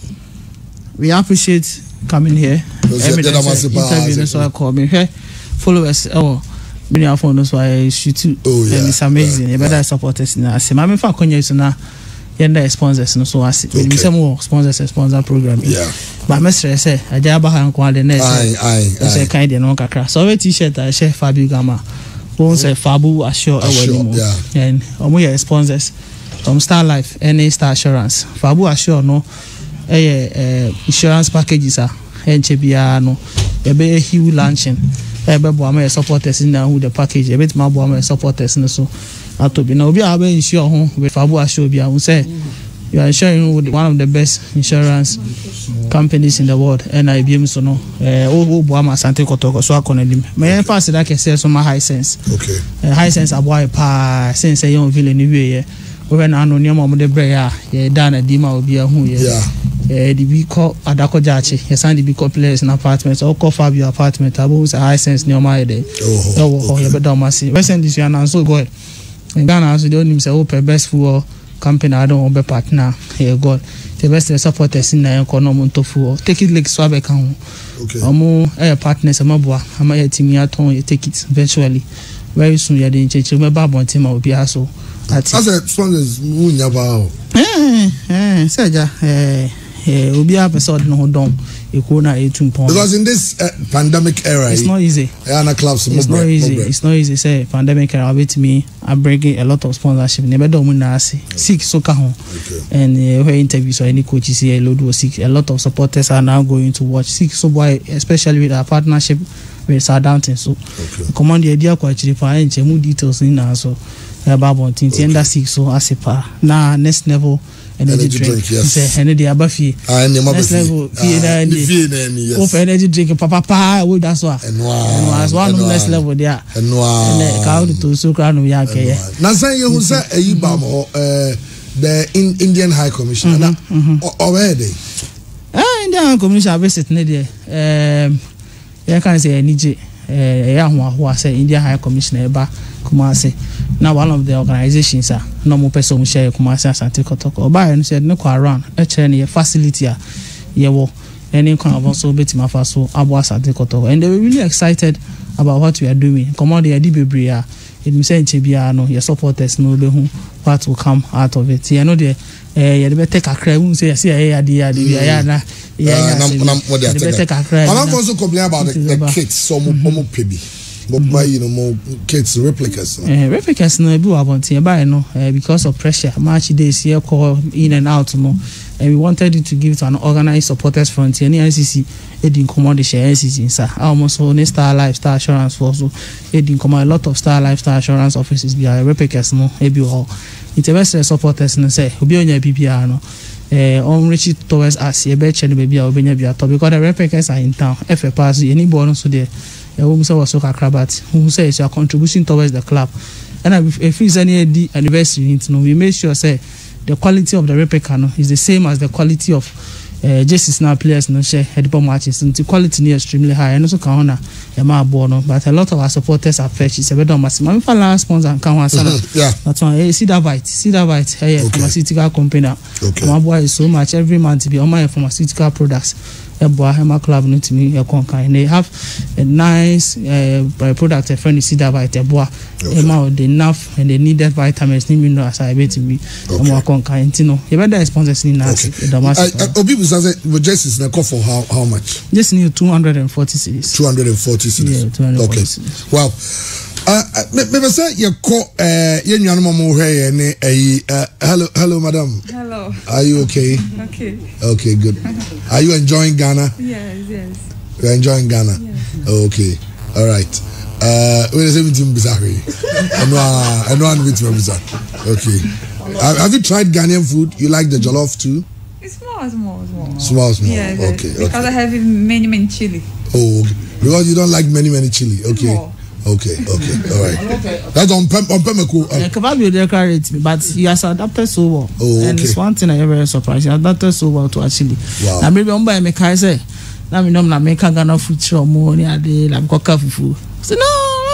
we appreciate coming here. Those are the Evidence, Damasi uh, bars, interview no so I call me here. Followers oh many of phone so I shoot you. Oh, yeah, And it's amazing. yeah, You better support us now. Say mama fa konya so na yenda sponsors no so as we say more sponsors and sponsor program. Yeah. But mestre say aja aba ha nko ade na Aye, aye, say aye. kind de no kakra. So we t-shirt I share Fabio Gama. Won say Fabu assure Assure, away mo. yeah. And omo your sponsors from Star Life any Star Assurance. Fabu assure no eh eh insurance packages are enche bia no e be a huge launching e be bo am supporters in who the package e be ma bo am supporters no so atobi na obi a be insure ho with Fabu assure bia who say you are insuring with one of the best insurance companies in the world and I B M so no eh o bo am Asante Kotoko so akonadim me pass that can say so my high sense Okay. uh, high sense aboy pa sense say yon villain ni we we na no niam am de bre ya ye da na di ma obi ahu ye Yeah. eh di bi ko adako jachi ye san di bi ko players in apartment or ko Fabio apartment abo say high sense ni o ma ye de Oh, oh oh ye be do ma see we send this you na so go in Ghana so they nim say o pe best football company I don't be partner here God the best supporters in na ko no mo to fu take it like so be kan Okay. omo eh partners amaboa ama ye team ya ton ye take it virtually very soon ye dey cheche me ba bon team obi aso ati As a sponsors, Munyaba. eh eh seja eh eh obi a person no don e ko na e tum pon Because in this uh, pandemic era, it's not easy Ghana clubs, it's not easy it's not easy say pandemic era with me I bring a lot of sponsorship never do mu na ase sick so ka ho Okay. and uh, where interviews or any coaches here load was sick a lot of supporters are now going to watch sick so boy especially with our partnership with Southampton so Okay. command the idea kwa chiri pa enche mu details ni na so e ba bon tin tin that sick so as pa na next level energy drink. Yes. Say energy abafi. Ah, any next level. Fee na any. Fee na any. Yes. Go for energy drink. Papa pa. We that's why. Enwa. Enwa. One next level there. Enwa. And ka out to so kra no ya ke. Na say you who say eyi ba mo eh the in, Indian High Commissioner na already. Ah, Indian High Commissioner visit ne there. Um, ya kan say energy. Eh, ya ho ho say Indian High Commissioner eba Kumasi. Now one of the organizations are no more person share Kumasi Asante Kotoko. Oba no said no kwa run e chere ne facility a ye wo any kind of also betima fa so abo Asante Kotoko, and they were really excited about what we are doing. Come they adi bebre a it me say nche bia no your supporters no be hu what will come out of it. You know the eh ye be take akra hu say say eh adi adi bia ya na yeah na what they take akra. I'm also complain about the, the kids so mo mo pebi. But buy you know more kids replicas. No? Uh, replicas no ebu abonti buy no uh, because of pressure. Match days here call in and out no. And we wanted it to give to an organized supporters front. Any N C C it didn't come on the share N C C sir. Almost only Star Life, Star Assurance for so it didn't come a lot of Star Life, Star Assurance offices be replicas no ebu all. It's the best supporters no say obi onya P P R no. Eh, on reach it towards us. You bet you baby or benya bia because the replicas are in town. F A pass any bonus so there. Who say was so acrobat, who says you are contributing towards the club. And if it's any anniversary, you know, we make sure say the quality of the replica no, is the same as the quality of uh, Jesse's now players no share head bomb matches. And the quality is extremely high. And also can honor a no, but a lot of our supporters are fresh. It's a better massive. I'm for last sponsor and can yeah. That's why hey, see that bite, see that bite. Hey, okay. Pharmaceutical company. Okay. My boy is so much every month to be on my pharmaceutical products. Boahema club no to me and they have a nice uh, product a friend see that vitamin boa ema the enough and they needed vitamins ni mineral as I bet me mo konka no you better sponsors ni na the obi bu say just is na cost for how how much just need two hundred forty cedis two hundred forty cedis yeah two hundred forty okay cedis. Wow. Uh, me me say you call uh ye nwan mo mo hwe ne ayi hello hello madam. Hello. Are you okay? Okay. Okay, good. Are you enjoying Ghana? Yes, yes. You're enjoying Ghana? Yes. Okay. All right. Uh wait a second bizarre. I know I know I'm with bizarre. Okay. Have, have you tried Ghanaian food? You like the jollof too? It's small, small, small. Small, small. Yes, okay, yes. Because okay. I have many, many chili. Oh, okay. Because you don't like many, many chili. Okay. Small. Okay, okay, all right. That's on Pem on Pemeko. Yeah, kebab you decorate me, but he has adapted so well. Oh, okay. And it's one thing I am very surprised. He adapted so well to actually. Wow. Now maybe I'm buying me car say. Now me know na make Ghana food show more ni ade la coca fufu. Say no.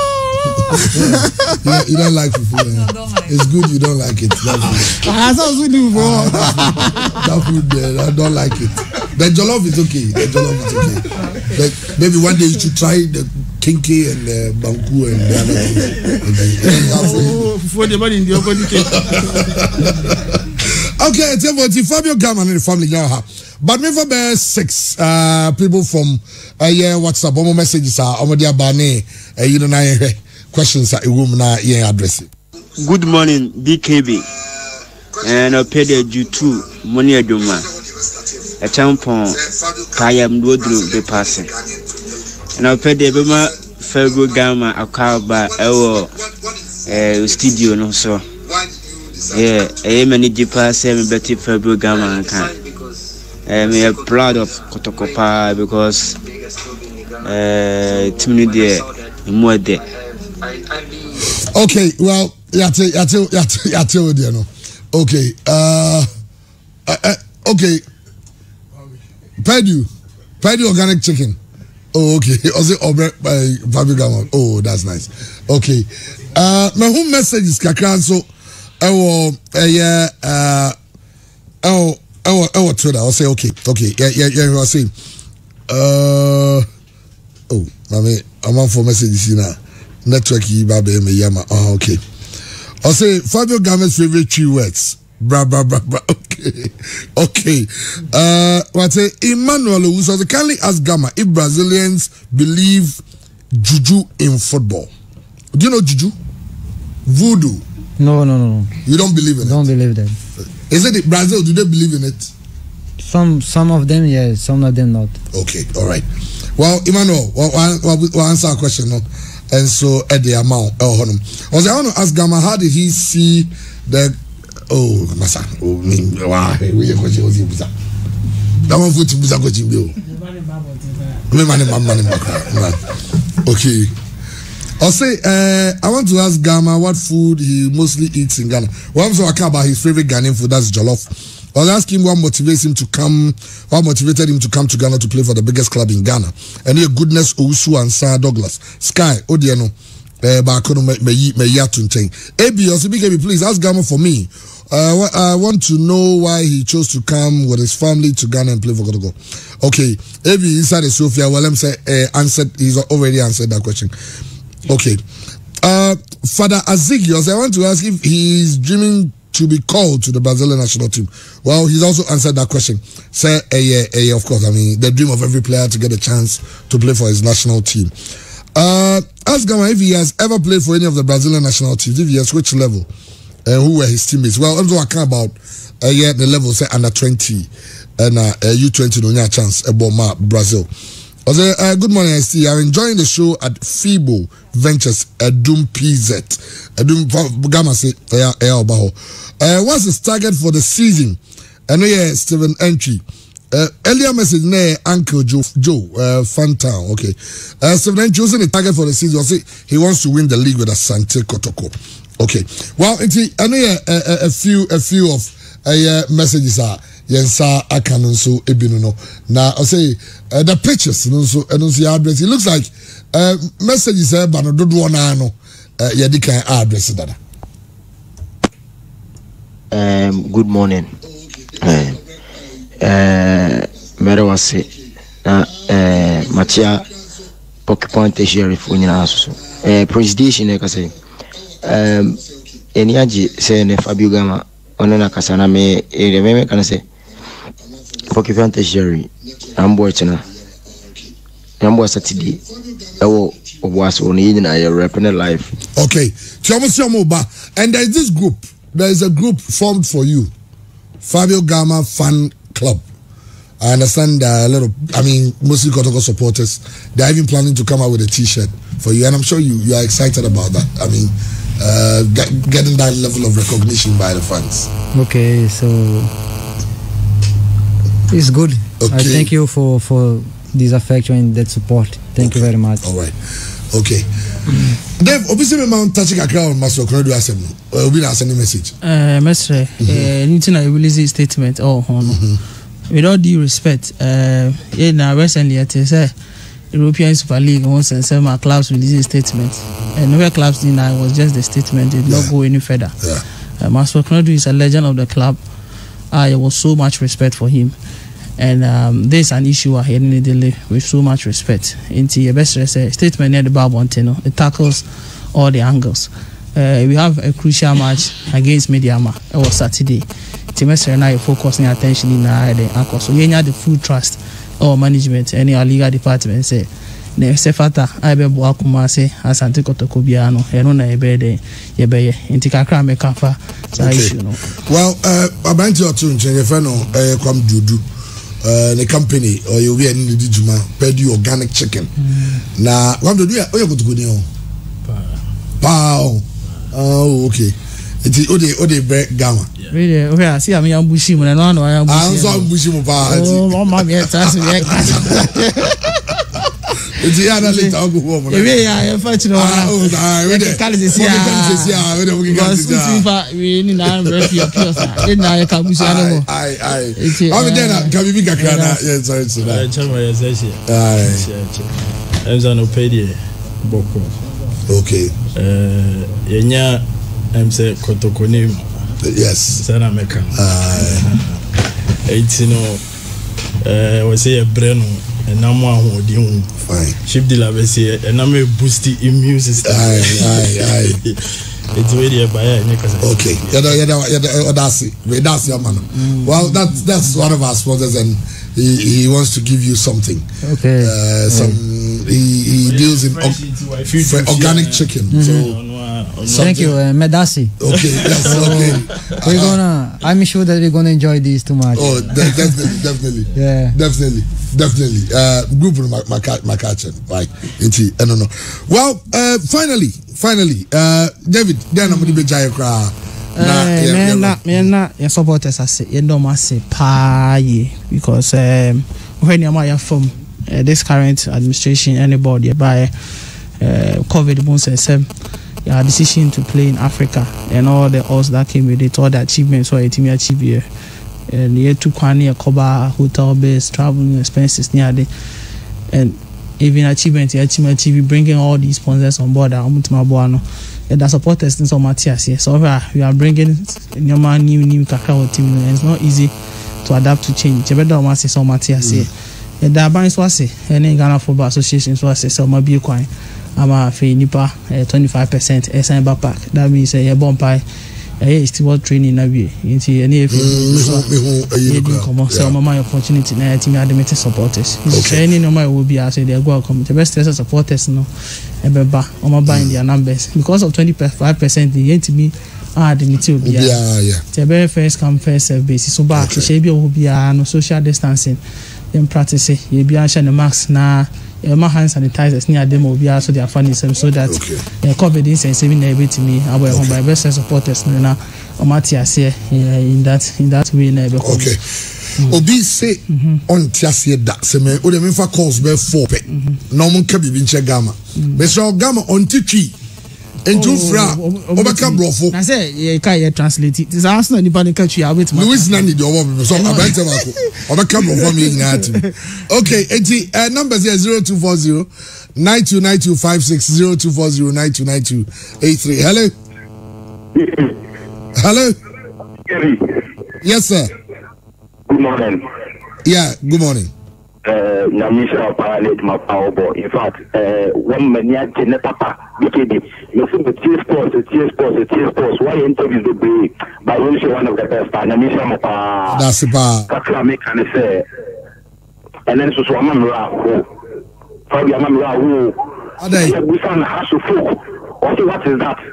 you, you don't like fufu. No, don't like. It's good you don't like it. That's good. Ah, so good bro. That food there, I don't like it. The jollof is okay. The jollof is okay. But maybe one day you should try the kinky and the banku and the other things. For the money in the open okay, it's about Fabio Gama and the family now. But me for bear six uh people from uh yeah WhatsApp omo messages are omo dia bane uh, you know na questions are room na yeah address. Good morning B K B. And I paid you two money aduma. A tampon kayam dodru be passing. And I paid the bema Fabio Gama akaba ewo eh studio no so. Yeah, I am any jipa seven betty Fabio Gama can. I'm uh, proud of Kotokopa because uh Timmy there more there. Okay, well, yate yate yate yate there no. Okay, uh, uh, uh okay. Purdue, Purdue organic chicken. Oh, okay. Also, Obre by Fabio Gama. Oh, that's nice. Okay. Uh, my home message is kakran so. Oh, uh, yeah. Uh, oh. Oh, oh, Twitter. I'll say okay, okay, yeah, yeah, yeah. I'll say, uh, oh, mommy, I'm on for messages now. Network, baby, me yama. Oh, okay. I'll say Fabio Gama's favorite three words. Bra, bra, bra, bra. Okay, okay. Uh, what say Emmanuel who so kindly ask Gama if Brazilians believe juju in football. Do you know juju? Voodoo. No, no, no, no. You don't believe in don't it? Don't believe that. Is it Brazil? Do they believe in it? Some some of them, yes. Some of them not. Okay, all right. Well, Emmanuel, we'll, we'll, we'll answer a question, no? And so at the amount, oh, I was I want to ask Gama, how did he see the oh masa oh me wa we go je ozi buza that one foot buza go jimbe o me mani mani mani okay. I'll say, uh, I want to ask Gama what food he mostly eats in Ghana. Well, I'm talking about his favorite Ghanaian food, that's jollof. I'll ask him what motivates him to come, what motivated him to come to Ghana to play for the biggest club in Ghana. And here, Goodness, Owusu, and Sarah Douglas. Sky, Odiano, Bakono, Meyatunting. A B, also, B K B, please ask Gama for me. Uh, I want to know why he chose to come with his family to Ghana and play for Gotogo. Okay, A B inside the Sophia, well, I'm say, uh, answered, he's already answered that question. Okay. Uh, Father Azigios, I want to ask if he's dreaming to be called to the Brazilian national team. Well, he's also answered that question. Say, eh, eh, eh, of course, I mean, the dream of every player to get a chance to play for his national team. Uh, ask Gama if he has ever played for any of the Brazilian national teams, if he has which level, and who were his teammates. Well, I'm talking about uh, yeah, the level, say, under twenty, and uh, uh, U twenty, no yeah, chance, about Brazil. Also, uh, good morning, I see. I'm enjoying the show at Fibo Ventures, Adum P Z. Adum Gama say, yeah, yeah, uh, what's his target for the season? I know, yeah, Stephen Entry. Uh, earlier message, ne, Uncle Joe, Joe, uh, Fantown, okay. Uh, Stephen Entry was the target for the season. Say he wants to win the league with Asante Kotoko. Okay. Well, I know, yeah, a, a, a few, a few of uh, messages are. Yensa akanon so ebinu no na I say uh, the pictures no so and so address it looks like uh, messages eh ba no dodo na no uh, ye di kan address dada. Um good morning. Uh, uh mere wase na uh Matia Pocket Sheriff unyina so. Uh presentation e ka say um eniaji say ne Fabio Gama onena kasana me e me kan say Pocket Jerry, I'm watching her. I'm watching Saturday. I was on evening. I repping life. Okay, and there is this group. There is a group formed for you, Fabio Gama Fan Club. I understand there are a lot of, I mean, mostly Kotoko supporters. They are even planning to come out with a T-shirt for you, and I'm sure you you are excited about that. I mean, uh, get, getting that level of recognition by the fans. Okay, so. It's good. Okay. I thank you for, for this affection and that support. Thank okay. you very much. All right. Okay. Dave, obviously, my mom touching a crowd must have created a Obi na send a message. Uh, Mestre, anything I release a statement. Oh, no. With all due respect, uh, yeah, now recently I say European Super League once and some my clubs release a statement, and no clubs did not. It was just the statement. Did not yeah. go any further. Yeah. Uh, Master Knodu is a legend of the club. I uh, was so much respect for him. And um, there's an issue ahead in the delay with so much respect. Into your best say statement near the Bible, it tackles all the angles. Uh, we have a crucial match against Mediama. It was Saturday. Timester and I focusing attention in the anchor. So you have the full trust or management, any our legal department say. Ne sefata aibe bo akuma se Asante Kotoko biano eno na ebede yebeye nti kakra me kafa sa issue no. Well, uh abantu otu nche ye fe no eh kwam dudu uh the company or you be any di juma pedi organic chicken na kwam dudu ya oye Kotoko ni o pa oh okay nti ode ode bre Gama really okay see am yan bushi mu na no no yan bushi ah so bushi mu pa oh mama me tasi me it's the other little uncle woman. Yeah, yeah, fortunately. Ah, oh, ah, we dey. Kali sisi ah, we dey. We dey. We we ni na refi appeal sa. Then na ya kabusi ano mo. Ai ai. How then can we be kakra na? Yeah, sorry sir. I tell my say. Ai. I'm on opedi boko. Okay. Eh, yenya I'm say Kotoko ni. Yes. Sana meka. Ai. It's no eh we say a breno. And now more fine. Shift the level say and now me boost the immune system. Aye, aye, aye. It's really a buyer. Okay, yeah, yeah, yeah. That's it. That's your man. Well, that's that's one of our sponsors, and he, he wants to give you something. Okay. Uh, some mm. he, he deals in or, organic chicken. Mm-hmm. So. Thank you, uh, Medasi. Okay, yes, okay. We're gonna. I'm sure that we're gonna enjoy this too much. Oh, de- definitely, definitely, yeah, definitely, definitely. Uh, group my my my kitchen, right? Inti, I don't know. Well, uh, finally, finally, uh, David. Then I'm gonna be giant cry. Eh, me na me na your supporters say you don't must say pie because um when you are from uh, this current administration anybody by uh, COVID months and some your decision to play in Africa and all the odds that came with it, all the achievements or team achieve here. And you took one year cover hotel base, traveling expenses near the and even achievement achievement T V bringing all these sponsors on board. I'm to my boy. And the supporters in some Matthias here. So uh, we are bringing your man new new kakao team and it's not easy to adapt to change. You better want to say some Matthias here. And the banks was say any Ghana Football Association was say so maybe coin. I'm a fee nipa twenty-five percent S M back. That means a uh, bomb pie. Eh, still training na bi. Nti any if you come on, so my opportunity na team admitted supporters. Training no my will be as they go come. The best supporters no. Ebeba omo buying their numbers because of twenty-five percent they ain't me ah the material be yeah yeah. The very first come first serve basis. So back she be o be no social distancing. Then practice it. You be answer the mask na my hand sanitizers near them will be also their funny so that okay. uh, COVID is saving everything me about okay. my best supporters now or Matthias here in that in that way never okay mm. Obi say on Tiasia that se me o de me fa calls be four pe no mo ka bibi nche Gama be so Gama on titwi enju fra obeka brofo na say ye ka ye translate it is answer ni ban ka twi await Louis Nani de owo be so abante mako obeka brofo me nyina ati okay enti uh, numbers here zero two four zero nine two nine two five six zero two four zero nine two nine two eight three. Hello. Hello. Yes sir. Good morning. Yeah, good morning. Uh, Namisha Pilot, my power boy. In fact, uh, one mania Jenna Papa, B K D. You see the T Sports, the T Sports, the T Sports. Why interviews the break? By one one of the best. Namisha Mapa. That's about. Kaklame can say. And then so Swama Mura. Fabio Gama who. Are they? Busan has to folk. Also, what is that?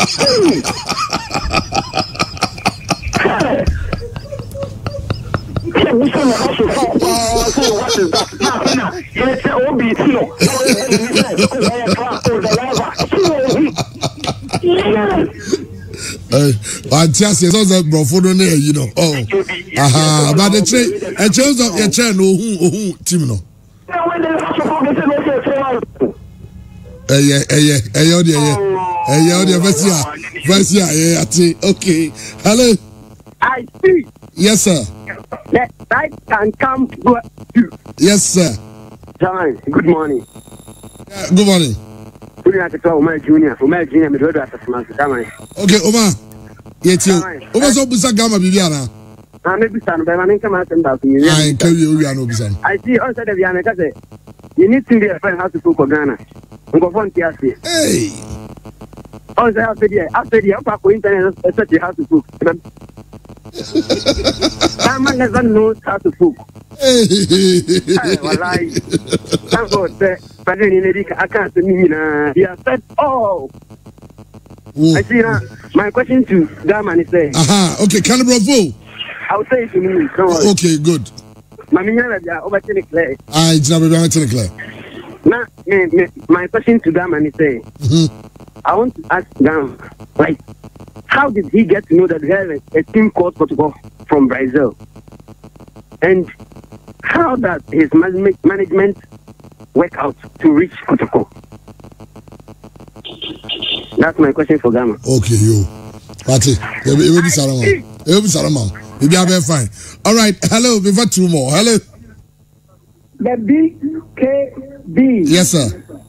We say we also fall. What is that? Now, now, you say O B T no. Uh, but just yes, also brofo no ne you know. Oh, aha, but the train, a chance of your train no who who team no. Eh yeah, eh yeah, eh yeah, yeah, eh yeah, yeah, Versia, Versia, yeah, I see. Okay, hello. I see. Yes, sir. That I can come to you. Yes, sir. John, good morning. Yeah, good morning. Good morning to Omar Junior. Omar Junior, me do that for months. Okay, Omar. Yes, you. Omar so busa Gama bibiana. I may be son, but I mean come out and back. I tell you, you are no busan. I see also the Viana Case. You need to be a friend how to cook for Ghana. Go for Tiasi. Hey. Also after the after the upper internet, such a how to cook. Someone never knows how to cook. Well, I thank God but then in America, I can't mean, he has said, oh. Ooh. I see now. My question to Gama is saying, aha, okay, can you bravo? I'll say it to me. Okay, good. Mamina, over to Clay. I never done it to Clay. Now, my question to Gama is saying, I want to ask Gama, like, how did he get to know that we have a, a team called Portugal from Brazil? And how does his management management work out to reach Portugal? That's my question for Gama. Okay, you. Party. It will be Salomon. It will be Salomon. It will be fine. All right. Hello. We've got two more. Hello. The B K B. Yes, sir.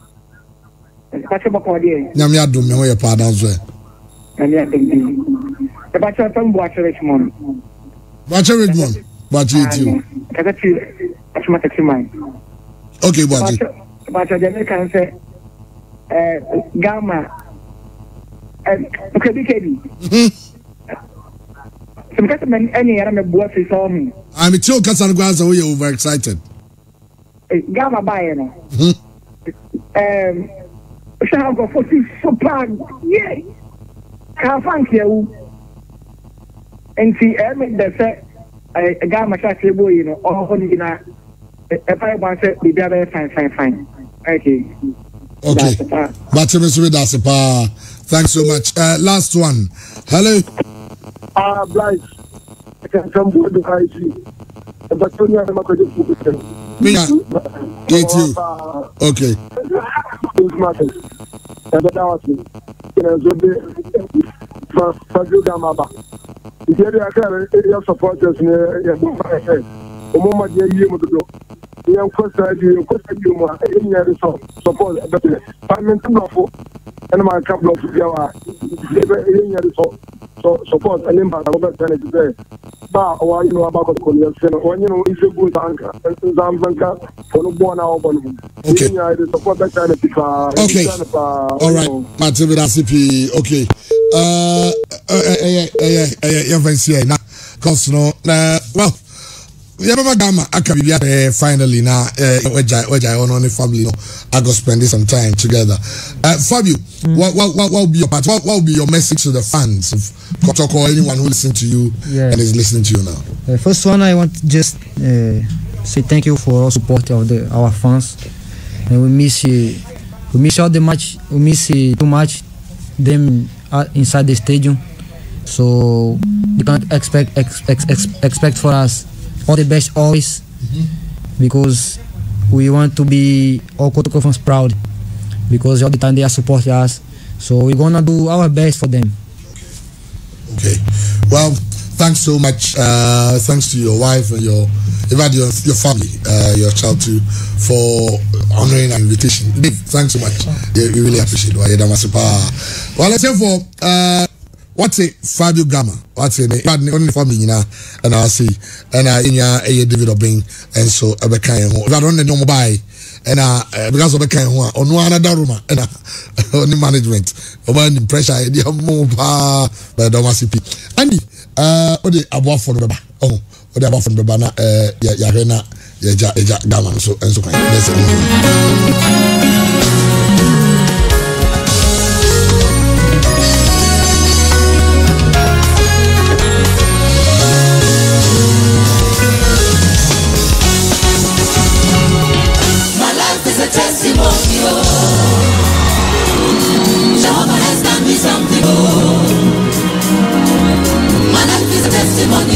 Nyamia do me hoye pa dan so e. Nyamia do me. E ba cha tam Boache Richmond. Boache Richmond. Boache you. Kaga ti asma taxi mine. Okay, Boache. Boache de kan say eh Gama eh okay B K B. Mhm. Some kind of man any era me Boache so me. I'm still Kasan Gwaza we over excited. Gama buy no. Mhm. Um Shall go for this so bad. Yeah. Can't find you. And see, I mean, that's a Gama shot boy, you know, all honey in a five one set, be very fine, fine, fine. Okay. Okay. But that's a pa. Thanks so much. Uh, last one. Hello. Ah, blind. I can come to the I C. But Tony, I'm not going to put it. Me, get you. Okay. Those matters. And that was it. You know, so Fabio Gama. If you are your supporters, you're Omoma de Yemo to do. The uncle you question you more in your support. But I'm in trouble and my couple of Yawa in your support and impact of the today. But why you know about the Korean when you know is a good banker and Zambanka for one hour. Okay. Support that kind of okay. All right. Mativida C P. Okay. Uh, eh, eh, eh, yeah, fancy now. Cause no, well. Yeah, Baba Gama, I can be uh, finally now. Where I own only family, no, I go spend some time together. Uh, Fabio, mm. what, what what what will be your part? What, what will be your message to the fans of Kotoko or anyone who listens to you yeah. and is listening to you now? Uh, first one, I want to just uh, say thank you for all support of the our fans. And we miss you. We miss all the match. We miss you too much them uh, inside the stadium. So you can't expect ex, ex, ex, expect for us. All the best always, mm-hmm. because we want to be all Kotoko fans proud, because all the time they are supporting us, so we're gonna do our best for them. Okay, well, thanks so much. Uh, thanks to your wife and your, even your your family, uh, your child too, for honoring our invitation. Dave, thanks so much. Yeah, we really appreciate it. Well, let's say for. Uh, What's it, Fabio Gama? What's it? Only family now, and I see, and I in your a David Obing, and so I became home. If I don't know buy, and I because of the kind one on one other room, and only management, over pressure, idea more power by the Masipi. Andy, uh, what the above for the oh, what the above from the banner, uh, Yarena, Yaja Gama, so and so. Jehovah has done me something. Oh, my life is a testimony.